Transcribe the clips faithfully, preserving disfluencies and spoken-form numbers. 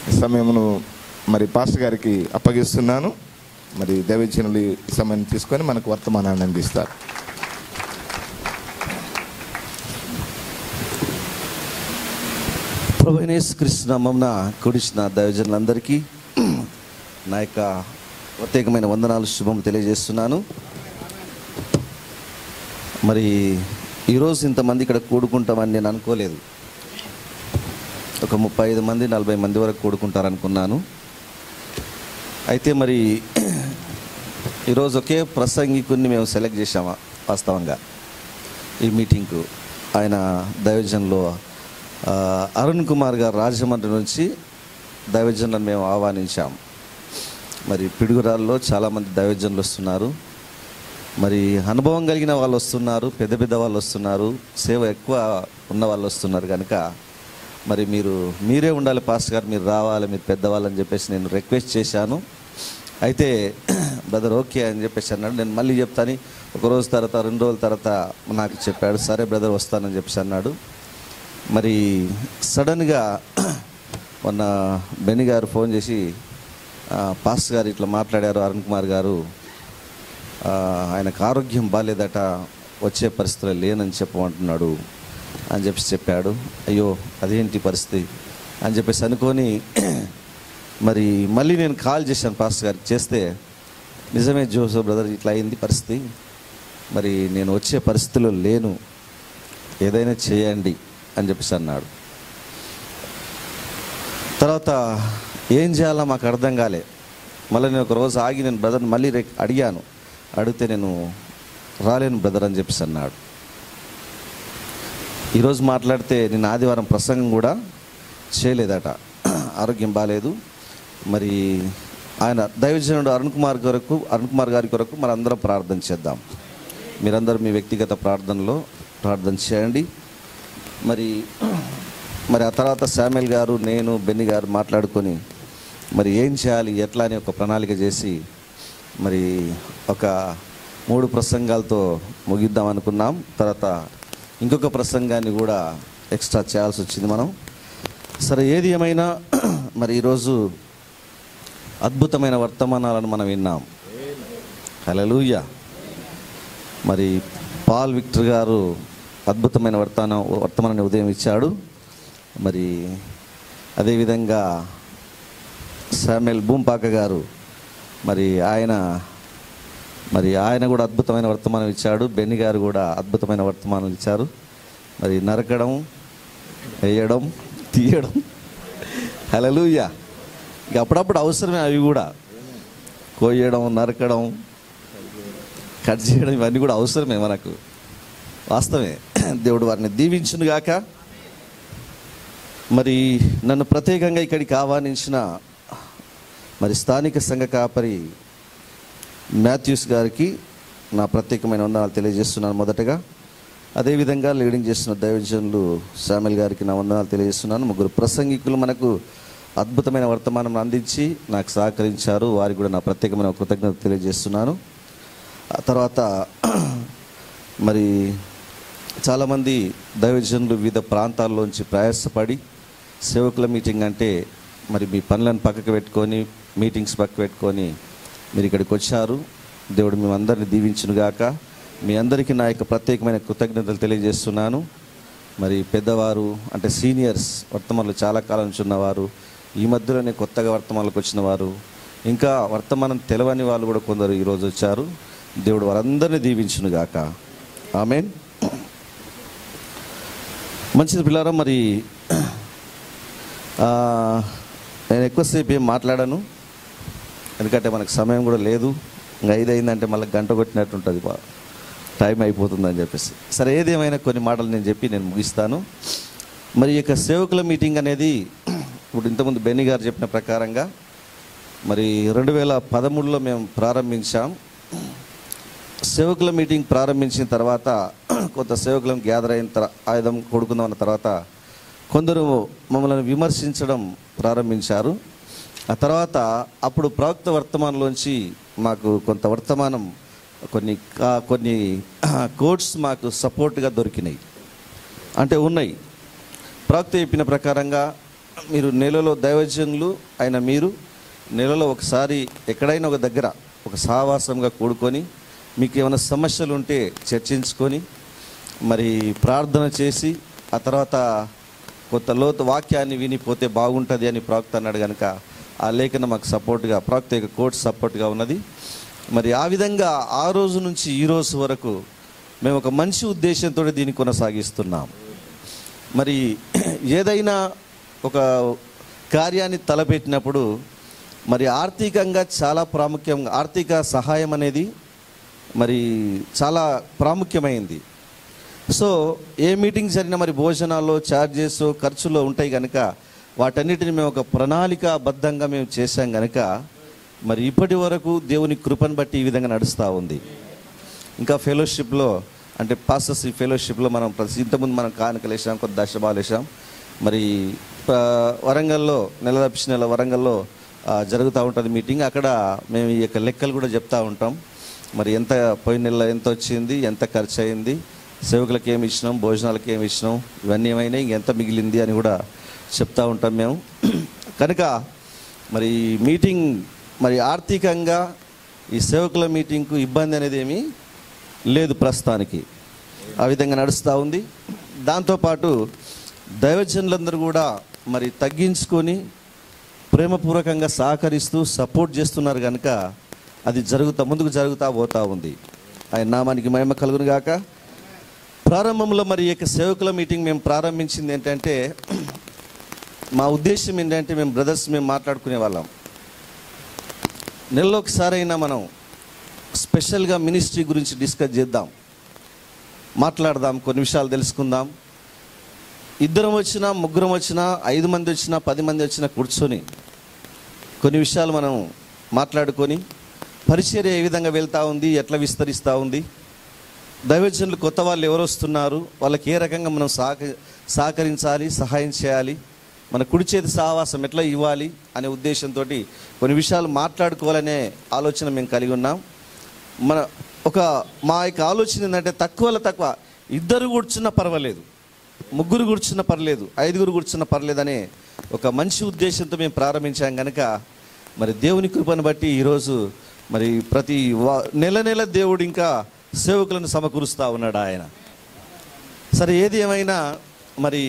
సమయమును మరి పాస్టర్ గారికి అప్పగిస్తున్నాను. మరి దైవజనులు ఈ సమయాన్ని తీసుకొని మనకు వర్తమానాన్ని అందిస్తారు. ప్రభువైన యేసుక్రీస్తు నామమున కూడిచిన దైవజనులందరికీ నా యొక్క ప్రత్యేకమైన వందనాలు, శుభములు తెలియజేస్తున్నాను. మరి ఈరోజు ఇంతమంది ఇక్కడ కూడుకుంటామని నేను అనుకోలేదు. ఒక ముప్పై ఐదు మంది నలభై మంది వరకు కూడుకుంటారనుకున్నాను. అయితే మరి ఈరోజు ఒకే ప్రసంగికుని మేము సెలెక్ట్ చేసామా వాస్తవంగా ఈ మీటింగ్కు. ఆయన దైవజనులు అరుణ్ కుమార్ గారు రాజమండ్రి నుంచి దైవజనులను మేము ఆహ్వానించాం. మరి పిడుగురాల్లో చాలామంది దైవజనులు వస్తున్నారు. మరి అనుభవం కలిగిన వాళ్ళు వస్తున్నారు, పెద్ద పెద్ద వాళ్ళు వస్తున్నారు, సేవ ఎక్కువ ఉన్న వాళ్ళు వస్తున్నారు. కనుక మరి మీరు మీరే ఉండాలి పాస్టర్ గారు, మీరు రావాలి, మీరు పెద్దవాళ్ళని చెప్పేసి నేను రిక్వెస్ట్ చేశాను. అయితే బ్రదర్ ఓకే అని చెప్పేసి అన్నాడు. నేను మళ్ళీ చెప్తాను, ఒక రోజు తర్వాత రెండు రోజుల తర్వాత నాకు చెప్పాడు, సరే బ్రదర్ వస్తానని చెప్పేసి అన్నాడు. మరి సడన్గా మొన్న బెన్ని గారు ఫోన్ చేసి, పాస్టర్ గారు ఇట్లా మాట్లాడారు, అరుణ్ కుమార్ గారు ఆయనకు ఆరోగ్యం బాగాలేదట, వచ్చే పరిస్థితుల్లో లేనని చెప్పమంటున్నాడు అని చెప్పేసి చెప్పాడు. అయ్యో అదేంటి పరిస్థితి అని చెప్పేసి అనుకొని మరి మళ్ళీ నేను కాల్ చేశాను పాస్టర్ గారికి. చేస్తే నిజమే జోసఫ్ బ్రదర్, ఇట్లా అయింది పరిస్థితి, మరి నేను వచ్చే పరిస్థితిలో లేను, ఏదైనా చేయండి అని చెప్పేసి అన్నాడు. తర్వాత ఏం చేయాలో మాకు అర్థం కాలే. మళ్ళీ నేను ఒక రోజు ఆగి నేను బ్రదర్ని మళ్ళీ అడిగాను. అడిగితే నేను రాలేను బ్రదర్ అని చెప్పేసి అన్నాడు. ఈరోజు మాట్లాడితే నేను ఆదివారం ప్రసంగం కూడా చేయలేదట, ఆరోగ్యం బాగాలేదు. మరి ఆయన దైవజనుడు అరుణ్ కుమార్ కొరకు అరుణ్ కుమార్ గారి కొరకు మరి అందరం ప్రార్థన చేద్దాం. మీరందరూ మీ వ్యక్తిగత ప్రార్థనలో ప్రార్థన చేయండి. మరి మరి ఆ తర్వాత శామ్యుల్ గారు, నేను, బెన్ని గారు మాట్లాడుకొని మరి ఏం చేయాలి, ఎట్లా అని ఒక ప్రణాళిక చేసి మరి ఒక మూడు ప్రసంగాలతో ముగిద్దాం అనుకున్నాం. తర్వాత ఇంకొక ప్రసంగాన్ని కూడా ఎక్స్ట్రా చేయాల్సి వచ్చింది మనం. సరే ఏది ఏమైనా మరి ఈరోజు అద్భుతమైన వర్తమానాలను మనం విన్నాం. హల్లెలూయా. మరి పాల్ విక్టర్ గారు అద్భుతమైన వర్తమానం వర్తమానాన్ని ఉదయం ఇచ్చాడు. మరి అదేవిధంగా శామ్యుల్ భూంపాక గారు మరి ఆయన మరి ఆయన కూడా అద్భుతమైన వర్తమానం ఇచ్చాడు. బెన్ని గారు కూడా అద్భుతమైన వర్తమానం ఇచ్చారు. మరి నరకడం, వేయడం, తీయడం, హల్లెలూయా. ఇక అప్పుడప్పుడు అవసరమే అవి కూడా, కోయడం, నరకడం, కట్ చేయడం, ఇవన్నీ కూడా అవసరమే మనకు, వాస్తవమే. దేవుడు వారిని దీవించునుగాక. మరి నన్ను ప్రత్యేకంగా ఇక్కడికి ఆహ్వానించిన మరి స్థానిక సంఘ కాపరి మాథ్యూస్ గారికి నా ప్రత్యేకమైన వందనాలు తెలియజేస్తున్నాను మొదటగా. అదేవిధంగా లీడింగ్ చేస్తున్న దైవజనులు శామ్యుల్ గారికి నా వందనాలు తెలియజేస్తున్నాను. ముగ్గురు ప్రసంగికులు మనకు అద్భుతమైన వర్తమానం అందించి నాకు సహకరించారు, వారికి కూడా నా ప్రత్యేకమైన కృతజ్ఞత తెలియజేస్తున్నాను. ఆ తర్వాత మరి చాలామంది దైవజనులు వివిధ ప్రాంతాల్లోంచి ప్రయాసపడి సేవకుల మీటింగ్ అంటే మరి మీ పనులను పక్కకు పెట్టుకొని, మీటింగ్స్ పక్కకు పెట్టుకొని మీరు ఇక్కడికి వచ్చారు. దేవుడు మేమందరిని దీవించునుగాక. మీ అందరికీ నా యొక్క ప్రత్యేకమైన కృతజ్ఞతలు తెలియజేస్తున్నాను. మరి పెద్దవారు అంటే సీనియర్స్, వర్తమానంలో చాలా కాలం నుంచి ఉన్నవారు, ఈ మధ్యలోనే కొత్తగా వర్తమానంలోకి వచ్చిన వారు, ఇంకా వర్తమానం తెలవని వాళ్ళు కూడా కొందరు ఈరోజు వచ్చారు. దేవుడు వారందరినీ దీవించునుగాక. ఆమేన్. మంచిది పిల్లారా. మరి నేను ఎక్కువసేపు ఏం మాట్లాడాను, ఎందుకంటే మనకు సమయం కూడా లేదు. ఇంకా ఐదు అయిందంటే మళ్ళీ గంట కొట్టినట్టు ఉంటుంది, టైం అయిపోతుందని చెప్పేసి. సరే ఏదేమైనా కొన్ని మాటలు నేను చెప్పి నేను ముగిస్తాను. మరి ఈ యొక్క సేవకుల మీటింగ్ అనేది ఇప్పుడు ఇంతకుముందు బెన్ని గారు చెప్పిన ప్రకారంగా మరి రెండు వేల పదమూడులో మేము ప్రారంభించాం. సేవకుల మీటింగ్ ప్రారంభించిన తర్వాత కొంత సేవకులం గ్యాదర్ అయిన తర్వాత ఆయుధం కొడుకుందాం అన్న తర్వాత కొందరు మమ్మల్ని విమర్శించడం ప్రారంభించారు. ఆ తర్వాత అప్పుడు ప్రవక్త వర్తమానంలోంచి మాకు కొంత వర్తమానం కొన్ని కొన్ని కోట్స్ మాకు సపోర్ట్గా దొరికినాయి, అంటే ఉన్నాయి. ప్రవక్త చెప్పిన ప్రకారంగా మీరు నెలలో దైవజనులు అయిన మీరు నెలలో ఒకసారి ఎక్కడైనా ఒక దగ్గర ఒక సహవాసంగా కూడుకొని మీకు ఏమైనా సమస్యలు ఉంటే చర్చించుకొని మరి ప్రార్థన చేసి ఆ తర్వాత కొత్త లోతు వాక్యాన్ని వినిపోతే బాగుంటుంది అని ప్రవక్త అన్నాడు కనుక ఆ లేఖనం మాకు సపోర్ట్గా ప్రవక్త యొక్క కోర్టు సపోర్ట్గా ఉన్నది. మరి ఆ విధంగా ఆ రోజు నుంచి ఈ రోజు వరకు మేము ఒక మంచి ఉద్దేశంతో దీన్ని కొనసాగిస్తున్నాం. మరి ఏదైనా ఒక కార్యాన్ని తలపెట్టినప్పుడు మరి ఆర్థికంగా చాలా ప్రాముఖ్యంగా ఆర్థిక సహాయం అనేది మరి చాలా ప్రాముఖ్యమైంది. సో ఏ మీటింగ్ జరిగినా మరి భోజనాల్లో ఛార్జెస్ ఖర్చులు ఉంటాయి కనుక వాటన్నిటిని మేము ఒక ప్రణాళికాబద్ధంగా మేము చేశాం కనుక మరి ఇప్పటి వరకు దేవుని కృపను బట్టి ఈ విధంగా నడుస్తూ ఉంది. ఇంకా ఫెలోషిప్లో అంటే పాస్టర్స్ ఈ ఫెలోషిప్లో మనం ప్రతి ఇంతకుముందు మనం కానుకలు వేసాం, కొంత దశభాలు వేసాం. మరి వరంగల్లో నెల తప్పించిన నెల వరంగల్లో జరుగుతూ ఉంటుంది మీటింగ్. అక్కడ మేము ఈ యొక్క లెక్కలు కూడా చెప్తూ ఉంటాం. మరి ఎంత పోయిన నెల ఎంత వచ్చింది, ఎంత ఖర్చు అయింది, సేవకులకు ఏమి ఇచ్చినాం, భోజనాలకు ఏమి ఇచ్చినాం, ఇవన్నీ ఏమైనా ఇంకెంత మిగిలింది అని కూడా చెప్తూ ఉంటాం మేము. కనుక మరి మీటింగ్ మరి ఆర్థికంగా ఈ సేవకుల మీటింగ్కు ఇబ్బంది అనేది ఏమీ లేదు ప్రస్తుతానికి. ఆ విధంగా నడుస్తూ ఉంది. దాంతోపాటు దైవజనులందరూ కూడా మరి తగ్గించుకొని ప్రేమపూర్వకంగా సహకరిస్తూ సపోర్ట్ చేస్తున్నారు కనుక అది జరుగుతూ ముందుకు జరుగుతూ పోతూ ఉంది. ఆయన నామానికి మహిమ కలుగును గాక. ప్రారంభంలో మరి ఈ యొక్క సేవకుల మీటింగ్ మేము ప్రారంభించింది ఏంటంటే మా ఉద్దేశం ఏంటంటే మేము బ్రదర్స్ మేము మాట్లాడుకునే వాళ్ళం, నెలలో ఒకసారైనా మనం స్పెషల్గా మినిస్ట్రీ గురించి డిస్కస్ చేద్దాం, మాట్లాడదాం, కొన్ని విషయాలు తెలుసుకుందాం. ఇద్దరం వచ్చినా ముగ్గురం వచ్చినా ఐదు మంది వచ్చినా పది మంది వచ్చినా కూర్చొని కొన్ని విషయాలు మనం మాట్లాడుకొని పరిచర్య ఏ విధంగా వెళ్తూ ఉంది, ఎట్లా విస్తరిస్తూ ఉంది, దైవజనులు కొత్త వాళ్ళు ఎవరు వస్తున్నారు, వాళ్ళకి ఏ రకంగా మనం సహక సహకరించాలి, సహాయం చేయాలి, మన కుడి చేతి సహవాసం ఎట్లా ఇవ్వాలి అనే ఉద్దేశంతో కొన్ని విషయాలు మాట్లాడుకోవాలనే ఆలోచన మేము కలిగి ఉన్నాం. మన ఒక మా యొక్క ఆలోచన ఏంటంటే తక్కువలో తక్కువ ఇద్దరు కూర్చున్నా పర్వాలేదు, ముగ్గురు కూర్చున్నా పర్లేదు, ఐదుగురు కూర్చున్నా పర్లేదనే ఒక మంచి ఉద్దేశంతో మేము ప్రారంభించాం కనుక మరి దేవుని కృపను బట్టి ఈరోజు మరి ప్రతి నెల నెల దేవుడు ఇంకా సేవకులను సమకూరుస్తూ ఉన్నాడు ఆయన. సరే ఏది ఏమైనా మరి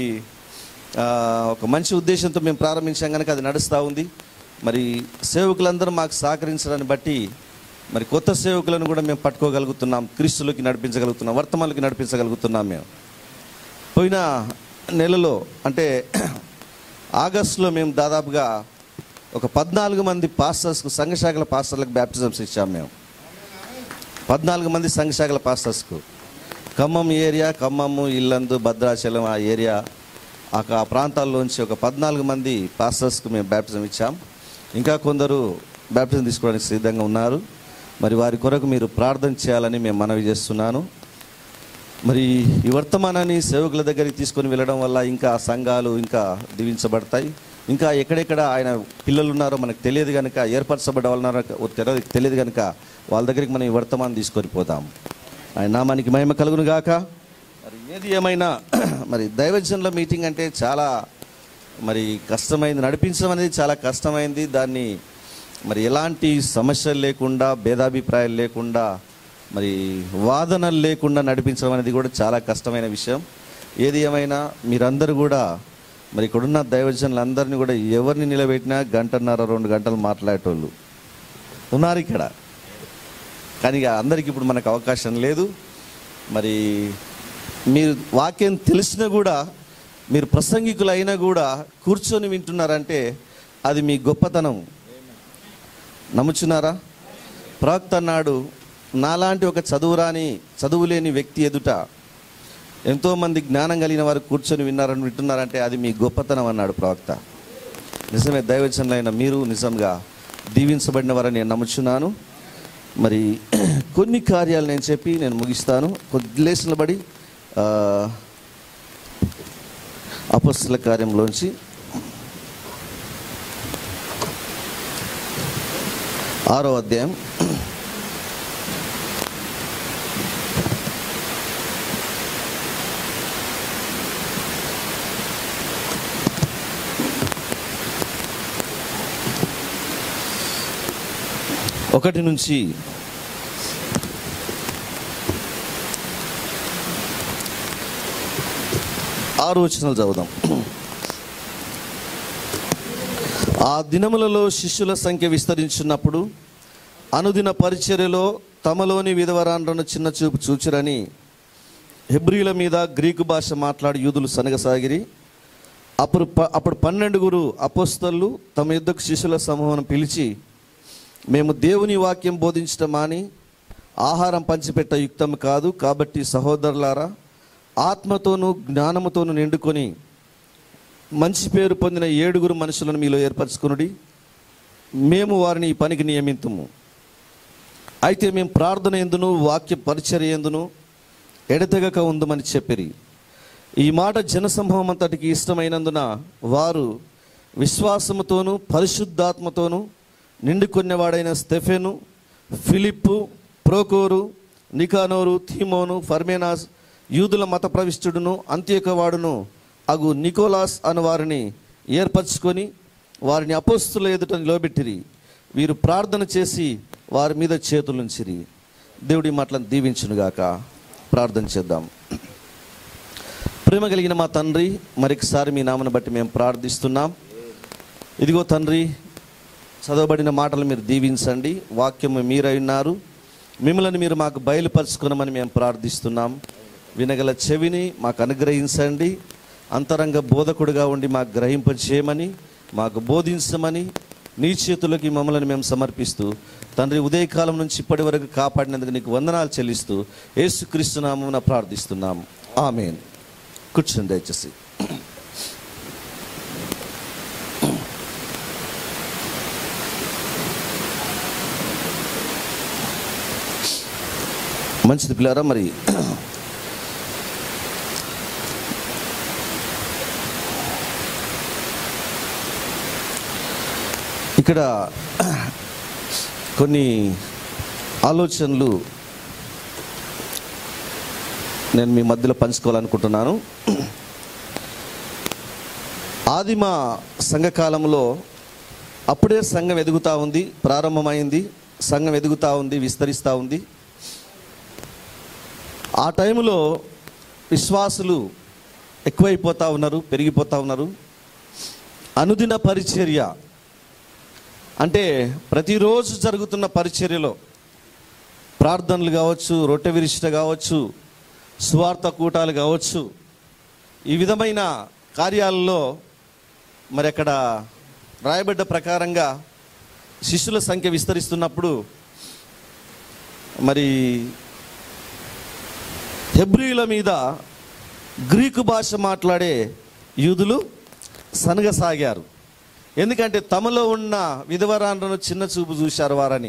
ఒక మంచి ఉద్దేశంతో మేము ప్రారంభించాం కనుక అది నడుస్తూ ఉంది. మరి సేవకులందరూ మాకు సహకరించడాన్ని బట్టి మరి కొత్త సేవకులను కూడా మేము పట్టుకోగలుగుతున్నాం, క్రీస్తులోకి నడిపించగలుగుతున్నాం, వర్తమానులకి నడిపించగలుగుతున్నాం. మేము పోయిన నెలలో అంటే ఆగస్టులో మేము దాదాపుగా ఒక పద్నాలుగు మంది పాస్టర్స్కు సంఘశాఖల పాస్టర్లకు బ్యాప్టిజమ్స్ ఇచ్చాము. మేము పద్నాలుగు మంది సంఘశాఖల పాస్టర్స్కు ఖమ్మం ఏరియా, ఖమ్మము, ఇల్లందు, భద్రాచలం ఆ ఏరియా ఆ ప్రాంతాల్లోంచి ఒక పద్నాలుగు మంది పాస్టర్స్కు మేము బ్యాప్టిజం ఇచ్చాం. ఇంకా కొందరు బ్యాప్టిజం తీసుకోవడానికి సిద్ధంగా ఉన్నారు. మరి వారి కొరకు మీరు ప్రార్థన చేయాలని మేము మనవి చేస్తున్నాను. మరి ఈ వర్తమానాన్ని సేవకుల దగ్గరికి తీసుకొని వెళ్ళడం వల్ల ఇంకా సంఘాలు ఇంకా దీవించబడతాయి. ఇంకా ఎక్కడెక్కడ ఆయన పిల్లలు ఉన్నారో మనకు తెలియదు కనుక, ఏర్పరచబడ్డ వాళ్ళు తెలియదు కనుక వాళ్ళ దగ్గరికి మనం ఈ వర్తమానం తీసుకొని పోతాం. ఆయన నామానికి మహిమ కలుగును గాక. మరి ఏది ఏమైనా మరి దైవజనుల మీటింగ్ అంటే చాలా మరి కష్టమైంది, నడిపించడం అనేది చాలా కష్టమైంది. దాన్ని మరి ఎలాంటి సమస్యలు లేకుండా, భేదాభిప్రాయాలు లేకుండా, మరి వాదనలు లేకుండా నడిపించడం అనేది కూడా చాలా కష్టమైన విషయం. ఏది ఏమైనా మీరందరూ కూడా మరి ఇక్కడున్న దైవజనులందరినీ కూడా ఎవరిని నిలబెట్టినా గంటన్నర రెండు గంటలు మాట్లాడేటోళ్ళు ఉన్నారు ఇక్కడ. కానీ అందరికీ ఇప్పుడు మనకు అవకాశం లేదు. మరి మీరు వాక్యం తెలిసినా కూడా, మీరు ప్రసంగికులు అయినా కూడా కూర్చొని వింటున్నారంటే అది మీ గొప్పతనం. నమ్ముచున్నారా? ప్రవక్త అన్నాడు, నాలాంటి ఒక చదువురాని చదువు లేని వ్యక్తి ఎదుట ఎంతోమంది జ్ఞానం కలిగిన వారు కూర్చొని విన్నారని వింటున్నారంటే అది మీ గొప్పతనం అన్నాడు ప్రవక్త. నిజమే, దైవజనులైన మీరు నిజంగా దీవించబడిన వారని నేను నమ్ముచున్నాను. మరి కొన్ని కార్యాలు నేను చెప్పి నేను ముగిస్తాను. కొద్ది లేఖనాలు బడి అపొస్తలుల కార్యంలోంచి ఆరో అధ్యాయం ఒకటి నుంచి ఆరు వచనాలు చదువుదాం. ఆ దినములలో శిష్యుల సంఖ్య విస్తరించున్నప్పుడు అనుదిన పరిచర్యలో తమలోని విధవరాండ్రను చిన్న చూపు చూచిరని హెబ్రీల మీద గ్రీకు భాష మాట్లాడి యూదులు సనగసాగిరి. అప్పుడు అప్పుడు పన్నెండుగురు అపోస్తలు తమ యుద్ధకు శిష్యుల సమూహం పిలిచి, మేము దేవుని వాక్యం బోధించటం మాని ఆహారం పంచిపెట్ట యుక్తం కాదు. కాబట్టి సహోదరులారా, ఆత్మతోనూ జ్ఞానముతోనూ నిండుకొని మంచి పేరు పొందిన ఏడుగురు మనుషులను మీలో ఏర్పరచుకునుడి. మేము వారిని ఈ పనికి నియమింతుము. అయితే మేము ప్రార్థన ఎందును వాక్య పరిచర్య ఎందును ఎడతెగక ఉందమని చెప్పిరి. ఈ మాట జనసమూహం అంతటికి ఇష్టమైనందున వారు విశ్వాసముతోనూ పరిశుద్ధాత్మతోనూ నిండుకొన్నవాడైన స్టెఫెను, ఫిలిప్పు, ప్రోకోరు, నికానోరు, తీమోను, ఫర్మేనాస్, యూదుల మత ప్రవిష్టుడును అంత్యకవాడును అగు నికోలాస్ అను వారిని ఏర్పరచుకొని వారిని అపోస్తుల ఎదుట నిలబెట్టిరి. వీరు ప్రార్థన చేసి వారి మీద చేతులుంచిరి. దేవుడి మాటలను దీవించునుగాక. ప్రార్థన చేద్దాం. ప్రేమ కలిగిన మా తండ్రి, మరొకసారి మీ నామను బట్టి మేము ప్రార్థిస్తున్నాం. ఇదిగో తండ్రి, చదవబడిన మాటలు మీరు దీవించండి. వాక్యము మీరై ఉన్నారు, మిమ్మల్ని మీరు మాకు బయలుపరుచుకున్నామని మేము ప్రార్థిస్తున్నాం. వినగల చెవిని మాకు అనుగ్రహించండి. అంతరంగ బోధకుడుగా ఉండి మాకు గ్రహింప చేయమని, మాకు బోధించమని నీ చేతులకి మమ్మల్ని మేము సమర్పిస్తూ తండ్రి, ఉదయకాలం నుంచి ఇప్పటి వరకు కాపాడినందుకు నీకు వందనాలు చెల్లిస్తూ యేసుక్రీస్తు నామమున ప్రార్థిస్తున్నాం. ఆమేన్. కూర్చోండి దయచేసి. మంచిది పిల్లారా, మరి ఇక్కడ కొన్ని ఆలోచనలు నేను మీ మధ్యలో పంచుకోవాలనుకుంటున్నాను. ఆదిమ సంఘకాలంలో అప్పుడే సంఘం ఎదుగుతూ ఉంది, ప్రారంభమైంది. సంఘం ఎదుగుతూ ఉంది, విస్తరిస్తూ ఉంది. ఆ టైంలో విశ్వాసులు ఎక్కువైపోతూ ఉన్నారు, పెరిగిపోతూ ఉన్నారు. అనుదిన పరిచర్య అంటే ప్రతిరోజు జరుగుతున్న పరిచర్యలో ప్రార్థనలు కావచ్చు, రొట్టె విరిచిట కావచ్చు, సువార్త కూటాలు కావచ్చు, ఈ విధమైన కార్యాలలో మరి అక్కడ రాయబడ్డ ప్రకారంగా శిష్యుల సంఖ్య విస్తరిస్తున్నప్పుడు మరి హెబ్రీల మీద గ్రీకు భాష మాట్లాడే యూదులు సనగసాగారు. ఎందుకంటే తమలో ఉన్న విధవరాండ్రను చిన్న చూపు చూశారు వారని.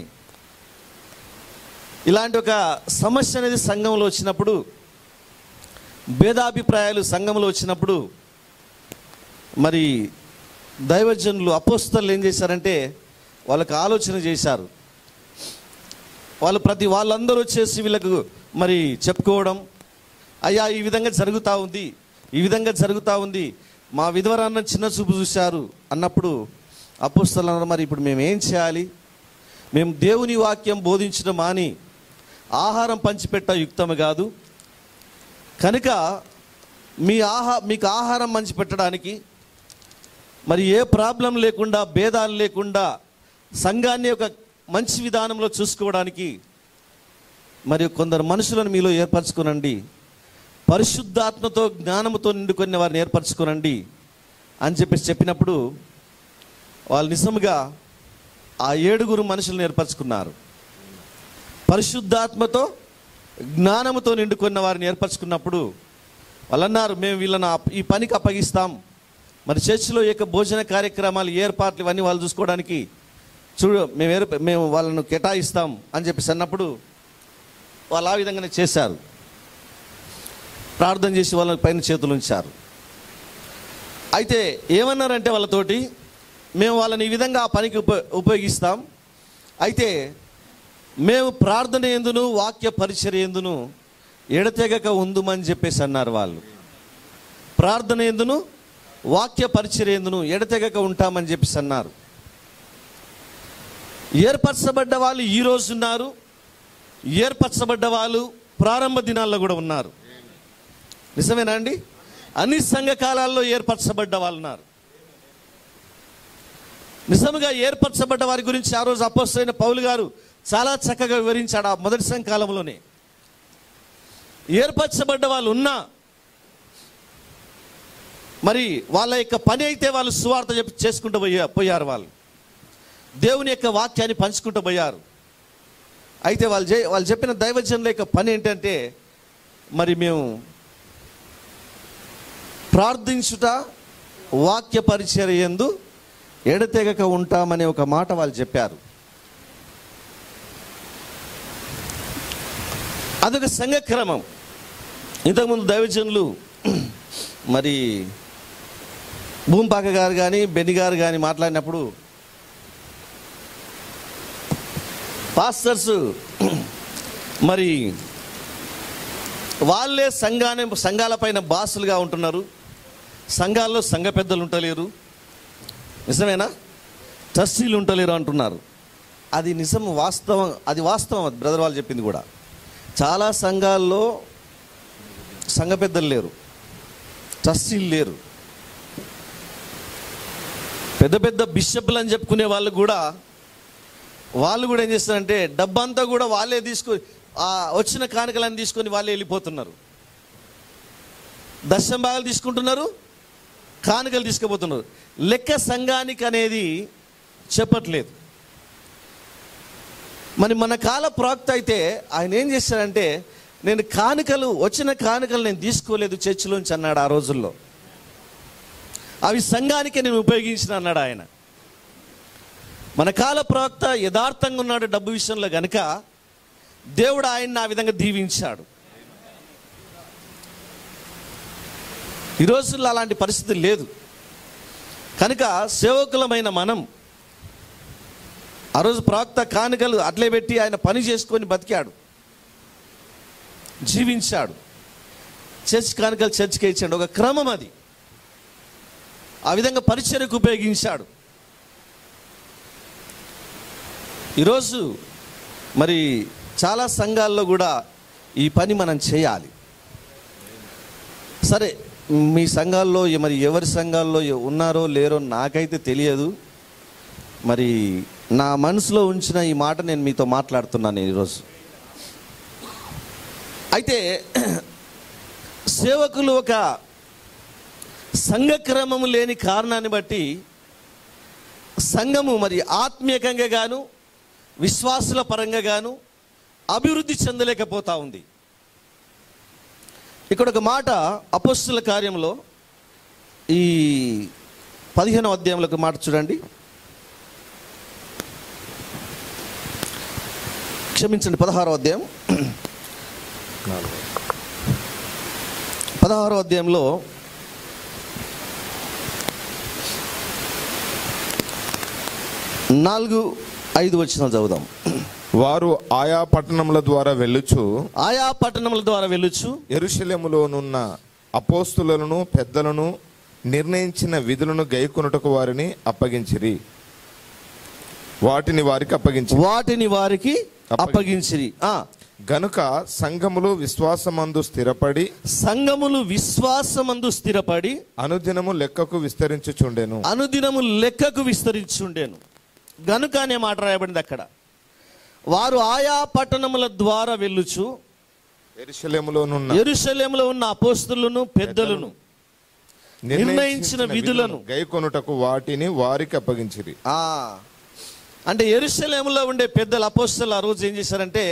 ఇలాంటి ఒక సమస్య అనేది సంఘంలో వచ్చినప్పుడు, భేదాభిప్రాయాలు సంఘంలో వచ్చినప్పుడు మరి దైవజనులు అపోస్తలు ఏం చేశారంటే వాళ్ళకు ఆలోచన చేశారు. వాళ్ళు ప్రతి వాళ్ళందరూ వచ్చేసి వీళ్ళకు మరి చెప్పుకోవడం, అయ్యా ఈ విధంగా జరుగుతూ ఉంది, ఈ విధంగా జరుగుతూ ఉంది, మా విధవరాన్న చిన్న చూపు చూశారు అన్నప్పుడు అపోస్తలు అన్నారు, మరి ఇప్పుడు మేము ఏం చేయాలి? మేము దేవుని వాక్యం బోధించడం మాని ఆహారం పంచిపెట్ట యుక్తము కాదు కనుక మీ ఆహా మీకు ఆహారం పంచిపెట్టడానికి మరి ఏ ప్రాబ్లం లేకుండా, భేదాలు లేకుండా సంఘాన్ని ఒక మంచి విధానంలో చూసుకోవడానికి మరి కొందరు మనుషులను మీలో ఏర్పరచుకోనండి, పరిశుద్ధాత్మతో జ్ఞానముతో నిండుకొని వారిని ఏర్పరచుకోనండి అని చెప్పేసి చెప్పినప్పుడు వాళ్ళు నిజంగా ఆ ఏడుగురు మనుషులను ఏర్పరచుకున్నారు. పరిశుద్ధాత్మతో జ్ఞానముతో నిండుకున్న వారిని ఏర్పరచుకున్నప్పుడు వాళ్ళు అన్నారు, మేము వీళ్ళని ఈ పనికి అప్పగిస్తాం. మరి చర్చిలో యొక్క భోజన కార్యక్రమాలు, ఏర్పాట్లు ఇవన్నీ వాళ్ళు చూసుకోవడానికి చూడు మేము ఏర్ మేము వాళ్ళను కేటాయిస్తాం అని చెప్పేసి అన్నప్పుడు వాళ్ళు ఆ విధంగానే చేశారు. ప్రార్థన చేసి వాళ్ళ పైన చేతులు ఉంచారు. అయితే ఏమన్నారంటే వాళ్ళతోటి, మేము వాళ్ళని ఈ విధంగా ఆ పనికి ఉప ఉపయోగిస్తాం అయితే మేము ప్రార్థన ఎందును వాక్య పరిచర్య ఎందును ఎడతెగక ఉందుమని చెప్పేసి అన్నారు. వాళ్ళు ప్రార్థన ఎందును వాక్య పరిచర్య ఎందును ఎడతెగక ఉంటామని చెప్పేసి అన్నారు. ఏర్పరచబడ్డ వాళ్ళు ఈ రోజు ఉన్నారు, ఏర్పరచబడ్డ వాళ్ళు ప్రారంభ దినాల్లో కూడా ఉన్నారు. నిజమేనా అండి? అన్ని సంఘకాలాల్లో ఏర్పరచబడ్డ వాళ్ళు ఉన్నారు. నిజంగా ఏర్పరచబడ్డ వారి గురించి ఆ రోజు అపోస్తలుడైన పౌలు గారు చాలా చక్కగా వివరించాడు. ఆ మొదటి సంఘకాలంలోనే ఏర్పరచబడ్డ వాళ్ళు ఉన్నా మరి వాళ్ళ యొక్క పని అయితే వాళ్ళు సువార్త చెప్పి చేసుకుంటూ పోయా పోయారు వాళ్ళు దేవుని యొక్క వాక్యాన్ని పంచుకుంటూ పోయారు. అయితే వాళ్ళు చే వాళ్ళు చెప్పిన దైవజనుల యొక్క పని ఏంటంటే, మరి మేము ప్రార్థించుట, వాక్య పరిచర్య యందు ఎడతెగక ఉంటామనే ఒక మాట వాళ్ళు చెప్పారు. అదొక సంఘక్రమం. ఇంతకుముందు దైవజనులు మరి భూంపాక గారు కానీ బెన్ని గారు కానీ మాట్లాడినప్పుడు పాస్టర్స్ మరి వాళ్ళే సంఘాన్ని సంఘాలపైన బాసులుగా ఉంటున్నారు, సంఘాల్లో సంఘ పెద్దలు ఉంటలేరు. నిజమేనా? ట్రస్టీలు ఉంటలేరు అంటున్నారు. అది నిజం, వాస్తవం. అది వాస్తవం. అది బ్రదర్ వాళ్ళు చెప్పింది కూడా. చాలా సంఘాల్లో సంఘ పెద్దలు లేరు, ట్రస్టీలు లేరు. పెద్ద పెద్ద బిషప్లు అని చెప్పుకునే వాళ్ళు కూడా వాళ్ళు కూడా ఏం చేస్తారంటే డబ్బంతా కూడా వాళ్ళే తీసుకొని వచ్చిన కానుకలను తీసుకొని వాళ్ళే వెళ్ళిపోతున్నారు. దశమ భాగాలు తీసుకుంటున్నారు, కానుకలు తీసుకుపోతున్నారు. లెక్క సంఘానికి అనేది చెప్పట్లేదు. మరి మన కాల ప్రవక్త అయితే ఆయన ఏం చేశాడంటే, నేను కానుకలు వచ్చిన కానుకలు నేను తీసుకోలేదు చర్చిలోంచి అన్నాడు ఆ రోజుల్లో. అవి సంఘానికే నేను ఉపయోగించిన అన్నాడు ఆయన. మన కాల ప్రవక్త యథార్థంగా ఉన్నాడు డబ్బు విషయంలో గనుక దేవుడు ఆయన్ని ఆ విధంగా దీవించాడు. ఈ రోజుల్లో అలాంటి పరిస్థితి లేదు కనుక సేవకులమైన మనం, ఆ రోజు ప్రవక్త కానుకలు అట్లే పెట్టి ఆయన పని చేసుకొని బతికాడు, జీవించాడు. చర్చ్ కానుకలు చర్చ్కి ఇచ్చాడు. ఒక క్రమం అది. ఆ విధంగా పరిచర్యకు ఉపయోగించాడు. ఈరోజు మరి చాలా సంఘాల్లో కూడా ఈ పని మనం చేయాలి. సరే, మీ సంఘాల్లో మరి ఎవరి సంఘాల్లో ఉన్నారో లేరో నాకైతే తెలియదు. మరి నా మనసులో ఉంచిన ఈ మాట నేను మీతో మాట్లాడుతున్నాను ఈరోజు. అయితే సేవకులు ఒక సంఘక్రమము లేని కారణాన్ని బట్టి సంఘము మరి ఆత్మీయంగా గాను విశ్వాసుల పరంగా గాను అభివృద్ధి చెందలేకపోతా ఉంది. ఇక్కడ ఒక మాట అపోస్తుల కార్యంలో ఈ పదిహేనవ అధ్యాయంలో ఒక మాట చూడండి. క్షమించండి, పదహారో అధ్యాయం పదహారో అధ్యాయంలో నాలుగు ఐదు వచనాలు చదువుదాం. వారు ఆయా పట్టణముల ద్వారా వెళ్ళుచు ఆయా పట్టణముల ద్వారా వెళ్ళుచు యెరూషలేములోనున్న అపోస్తులను పెద్దలను నిర్ణయించిన విధులను గైకొనుటకు వారిని అప్పగించిరి. వాటిని వారికి అప్పగించి వాటిని వారికి అప్పగించిరి. ఆ గనుక సంఘములు విశ్వాసమందు స్థిరపడి సంఘములు విశ్వాసమందు స్థిరపడి అనుదినము లెక్కకు విస్తరించుచుండెను. అనుదినము లెక్కకు విస్తరించుండెను. గనుక అనే మాట రాయబడింది అక్కడ. వారు ఆయా పట్టణముల ద్వారా వెళ్ళుచు యెరూషలేములోనున్న యెరూషలేములో ఉన్న అపోస్తలులను పెద్దలను నిర్ణయించిన విధులను గైకొనుటకు వాటిని వారికి అప్పగించిరి. ఆ అంటే యెరూషలేములో ఉండే పెద్దలు అపోస్తలు ఆ రోజు ఏం చేశారంటే,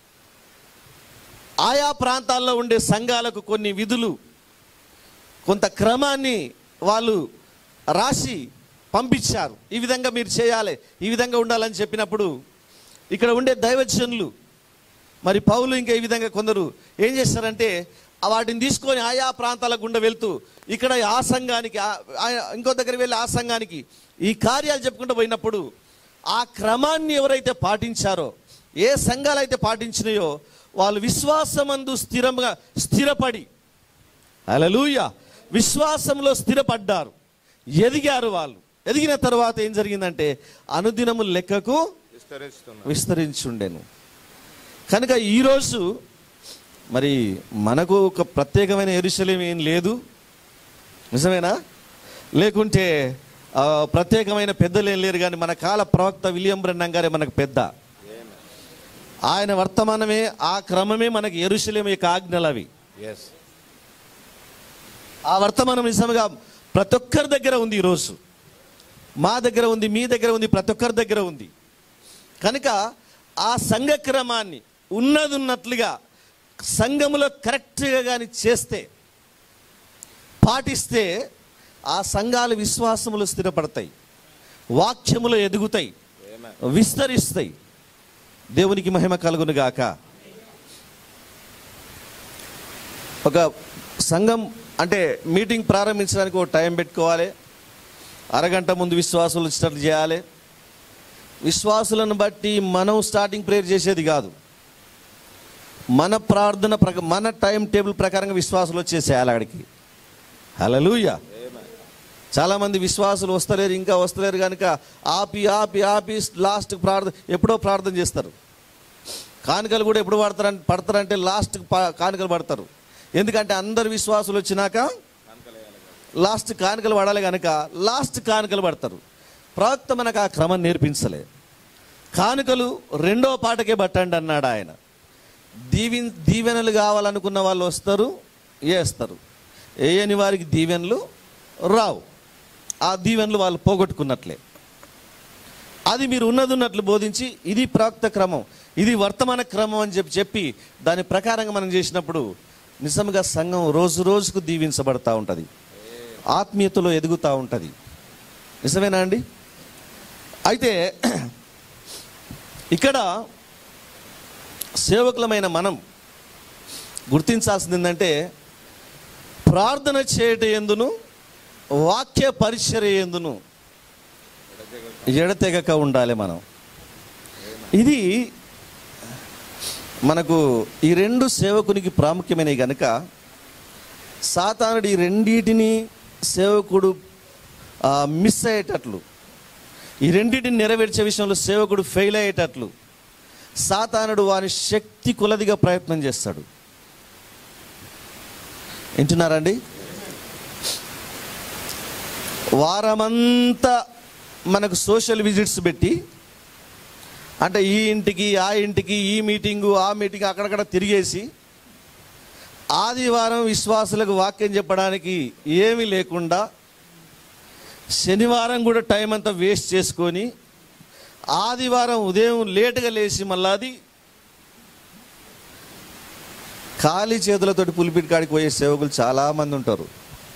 ఆయా ప్రాంతాల్లో ఉండే సంఘాలకు కొన్ని విధులు, కొంత క్రమాన్ని వాళ్ళు రాసి పంపించారు. ఈ విధంగా మీరు చేయాలి, ఈ విధంగా ఉండాలని చెప్పినప్పుడు ఇక్కడ ఉండే దైవజనులు మరి పౌలు ఇంకా ఈ విధంగా కొందరు ఏం చేస్తారంటే వాటిని తీసుకొని ఆయా ప్రాంతాల గుండా వెళ్తూ ఇక్కడ ఆ సంఘానికి ఇంకో దగ్గర వెళ్ళి ఆ సంఘానికి ఈ కార్యాలు చెప్పుకుంటూ పోయినప్పుడు ఆ క్రమాన్ని ఎవరైతే పాటించారో, ఏ సంఘాలు అయితే పాటించినాయో వాళ్ళు విశ్వాసమందు స్థిరంగా స్థిరపడి, హల్లెలూయా, విశ్వాసంలో స్థిరపడ్డారు, ఎదిగారు. వాళ్ళు ఎదిగిన తర్వాత ఏం జరిగిందంటే అనుదినము లెక్కకు విస్తరించుండెను. కనుక ఈరోజు మరి మనకు ఒక ప్రత్యేకమైన యెరూషలేము ఏం లేదు, నిజమేనా? లేకుంటే ప్రత్యేకమైన పెద్దలు ఏం లేరు, కానీ మన కాల ప్రవక్త విలియం బ్రెన్నం గారే మనకు పెద్ద. ఆయన వర్తమానమే, ఆ క్రమమే మనకి యెరూషలేము యొక్క ఆజ్ఞలు అవి. ఆ వర్తమానం నిజంగా ప్రతి ఒక్కరి దగ్గర ఉంది. ఈరోజు మా దగ్గర ఉంది, మీ దగ్గర ఉంది, ప్రతి ఒక్కరి దగ్గర ఉంది. కనుక ఆ సంఘ క్రమాన్ని ఉన్నది ఉన్నట్లుగా సంఘములో కరెక్ట్గా కానీ చేస్తే, పాటిస్తే ఆ సంఘాల విశ్వాసములు స్థిరపడతాయి, వాక్యములు ఎదుగుతాయి, విస్తరిస్తాయి. దేవునికి మహిమ కలుగును గాక. ఒక సంఘం అంటే మీటింగ్ ప్రారంభించడానికి ఒక టైం పెట్టుకోవాలి. అరగంట ముందు విశ్వాసులు స్టార్ట్ చేయాలి. విశ్వాసులను బట్టి మనం స్టార్టింగ్ ప్రేయర్ చేసేది కాదు. మన ప్రార్థన ప్రక మన టైం టేబుల్ ప్రకారంగా విశ్వాసులు వచ్చేసేయాలి అక్కడికి. హల్లెలూయా. చాలామంది విశ్వాసులు వస్తలేరు, ఇంకా వస్తలేరు కనుక ఆపి ఆపి ఆపి లాస్ట్ ప్రార్థన ఎప్పుడో ప్రార్థన చేస్తారు. కానుకలు కూడా ఎప్పుడు పడతారంటే పడతారంటే లాస్ట్ కానుకలు పడతారు. ఎందుకంటే అందరు విశ్వాసులు వచ్చినాక లాస్ట్ కానుకలు పడాలి కనుక లాస్ట్ కానుకలు పడతారు. ప్రవక్త మనకు ఆ క్రమం నేర్పించలే. కానుకలు రెండో పాటకే పట్టండి అన్నాడు ఆయన. దీవి దీవెనలు కావాలనుకున్న వాళ్ళు వస్తారు, వేస్తారు. వేయని వారికి దీవెనలు రావు. ఆ దీవెనలు వాళ్ళు పోగొట్టుకున్నట్లే. అది మీరు ఉన్నది ఉన్నట్లు బోధించి ఇది ప్రవక్త క్రమం, ఇది వర్తమాన క్రమం అని చెప్పి చెప్పి దాని ప్రకారంగా మనం చేసినప్పుడు నిజంగా సంఘం రోజు రోజుకు దీవించబడతా ఉంటుంది, ఆత్మీయతలో ఎదుగుతూ ఉంటుంది. నిజమేనా అండి? అయితే ఇక్కడ సేవకులమైన మనం గుర్తించాల్సింది ఏంటంటే, ప్రార్థన చేయట ఎందును వాక్య పరిచర్య ఎందును ఎడతెగక ఉండాలి మనం. ఇది మనకు ఈ రెండు సేవకునికి ప్రాముఖ్యమైనవి కనుక సాతానుడు ఈ రెండింటిని సేవకుడు మిస్ అయ్యేటట్లు, ఈ రెండింటిని నెరవేర్చే విషయంలో సేవకుడు ఫెయిల్ అయ్యేటట్లు సాతానుడు వాని శక్తి కొలదిగా ప్రయత్నం చేస్తాడు. వింటున్నారండి? వారమంతా మనకు సోషల్ విజిట్స్ పెట్టి, అంటే ఈ ఇంటికి ఆ ఇంటికి, ఈ మీటింగు ఆ మీటింగ్ అక్కడక్కడ తిరిగేసి ఆదివారం విశ్వాసులకు వాక్యం చెప్పడానికి ఏమీ లేకుండా శనివారం కూడా టైం అంతా వేస్ట్ చేసుకొని ఆదివారం ఉదయం లేటుగా లేచి మళ్ళీ అది ఖాళీ చేతులతోటి పులిపిటి కాడికి పోయే సేవకులు చాలామంది ఉంటారు.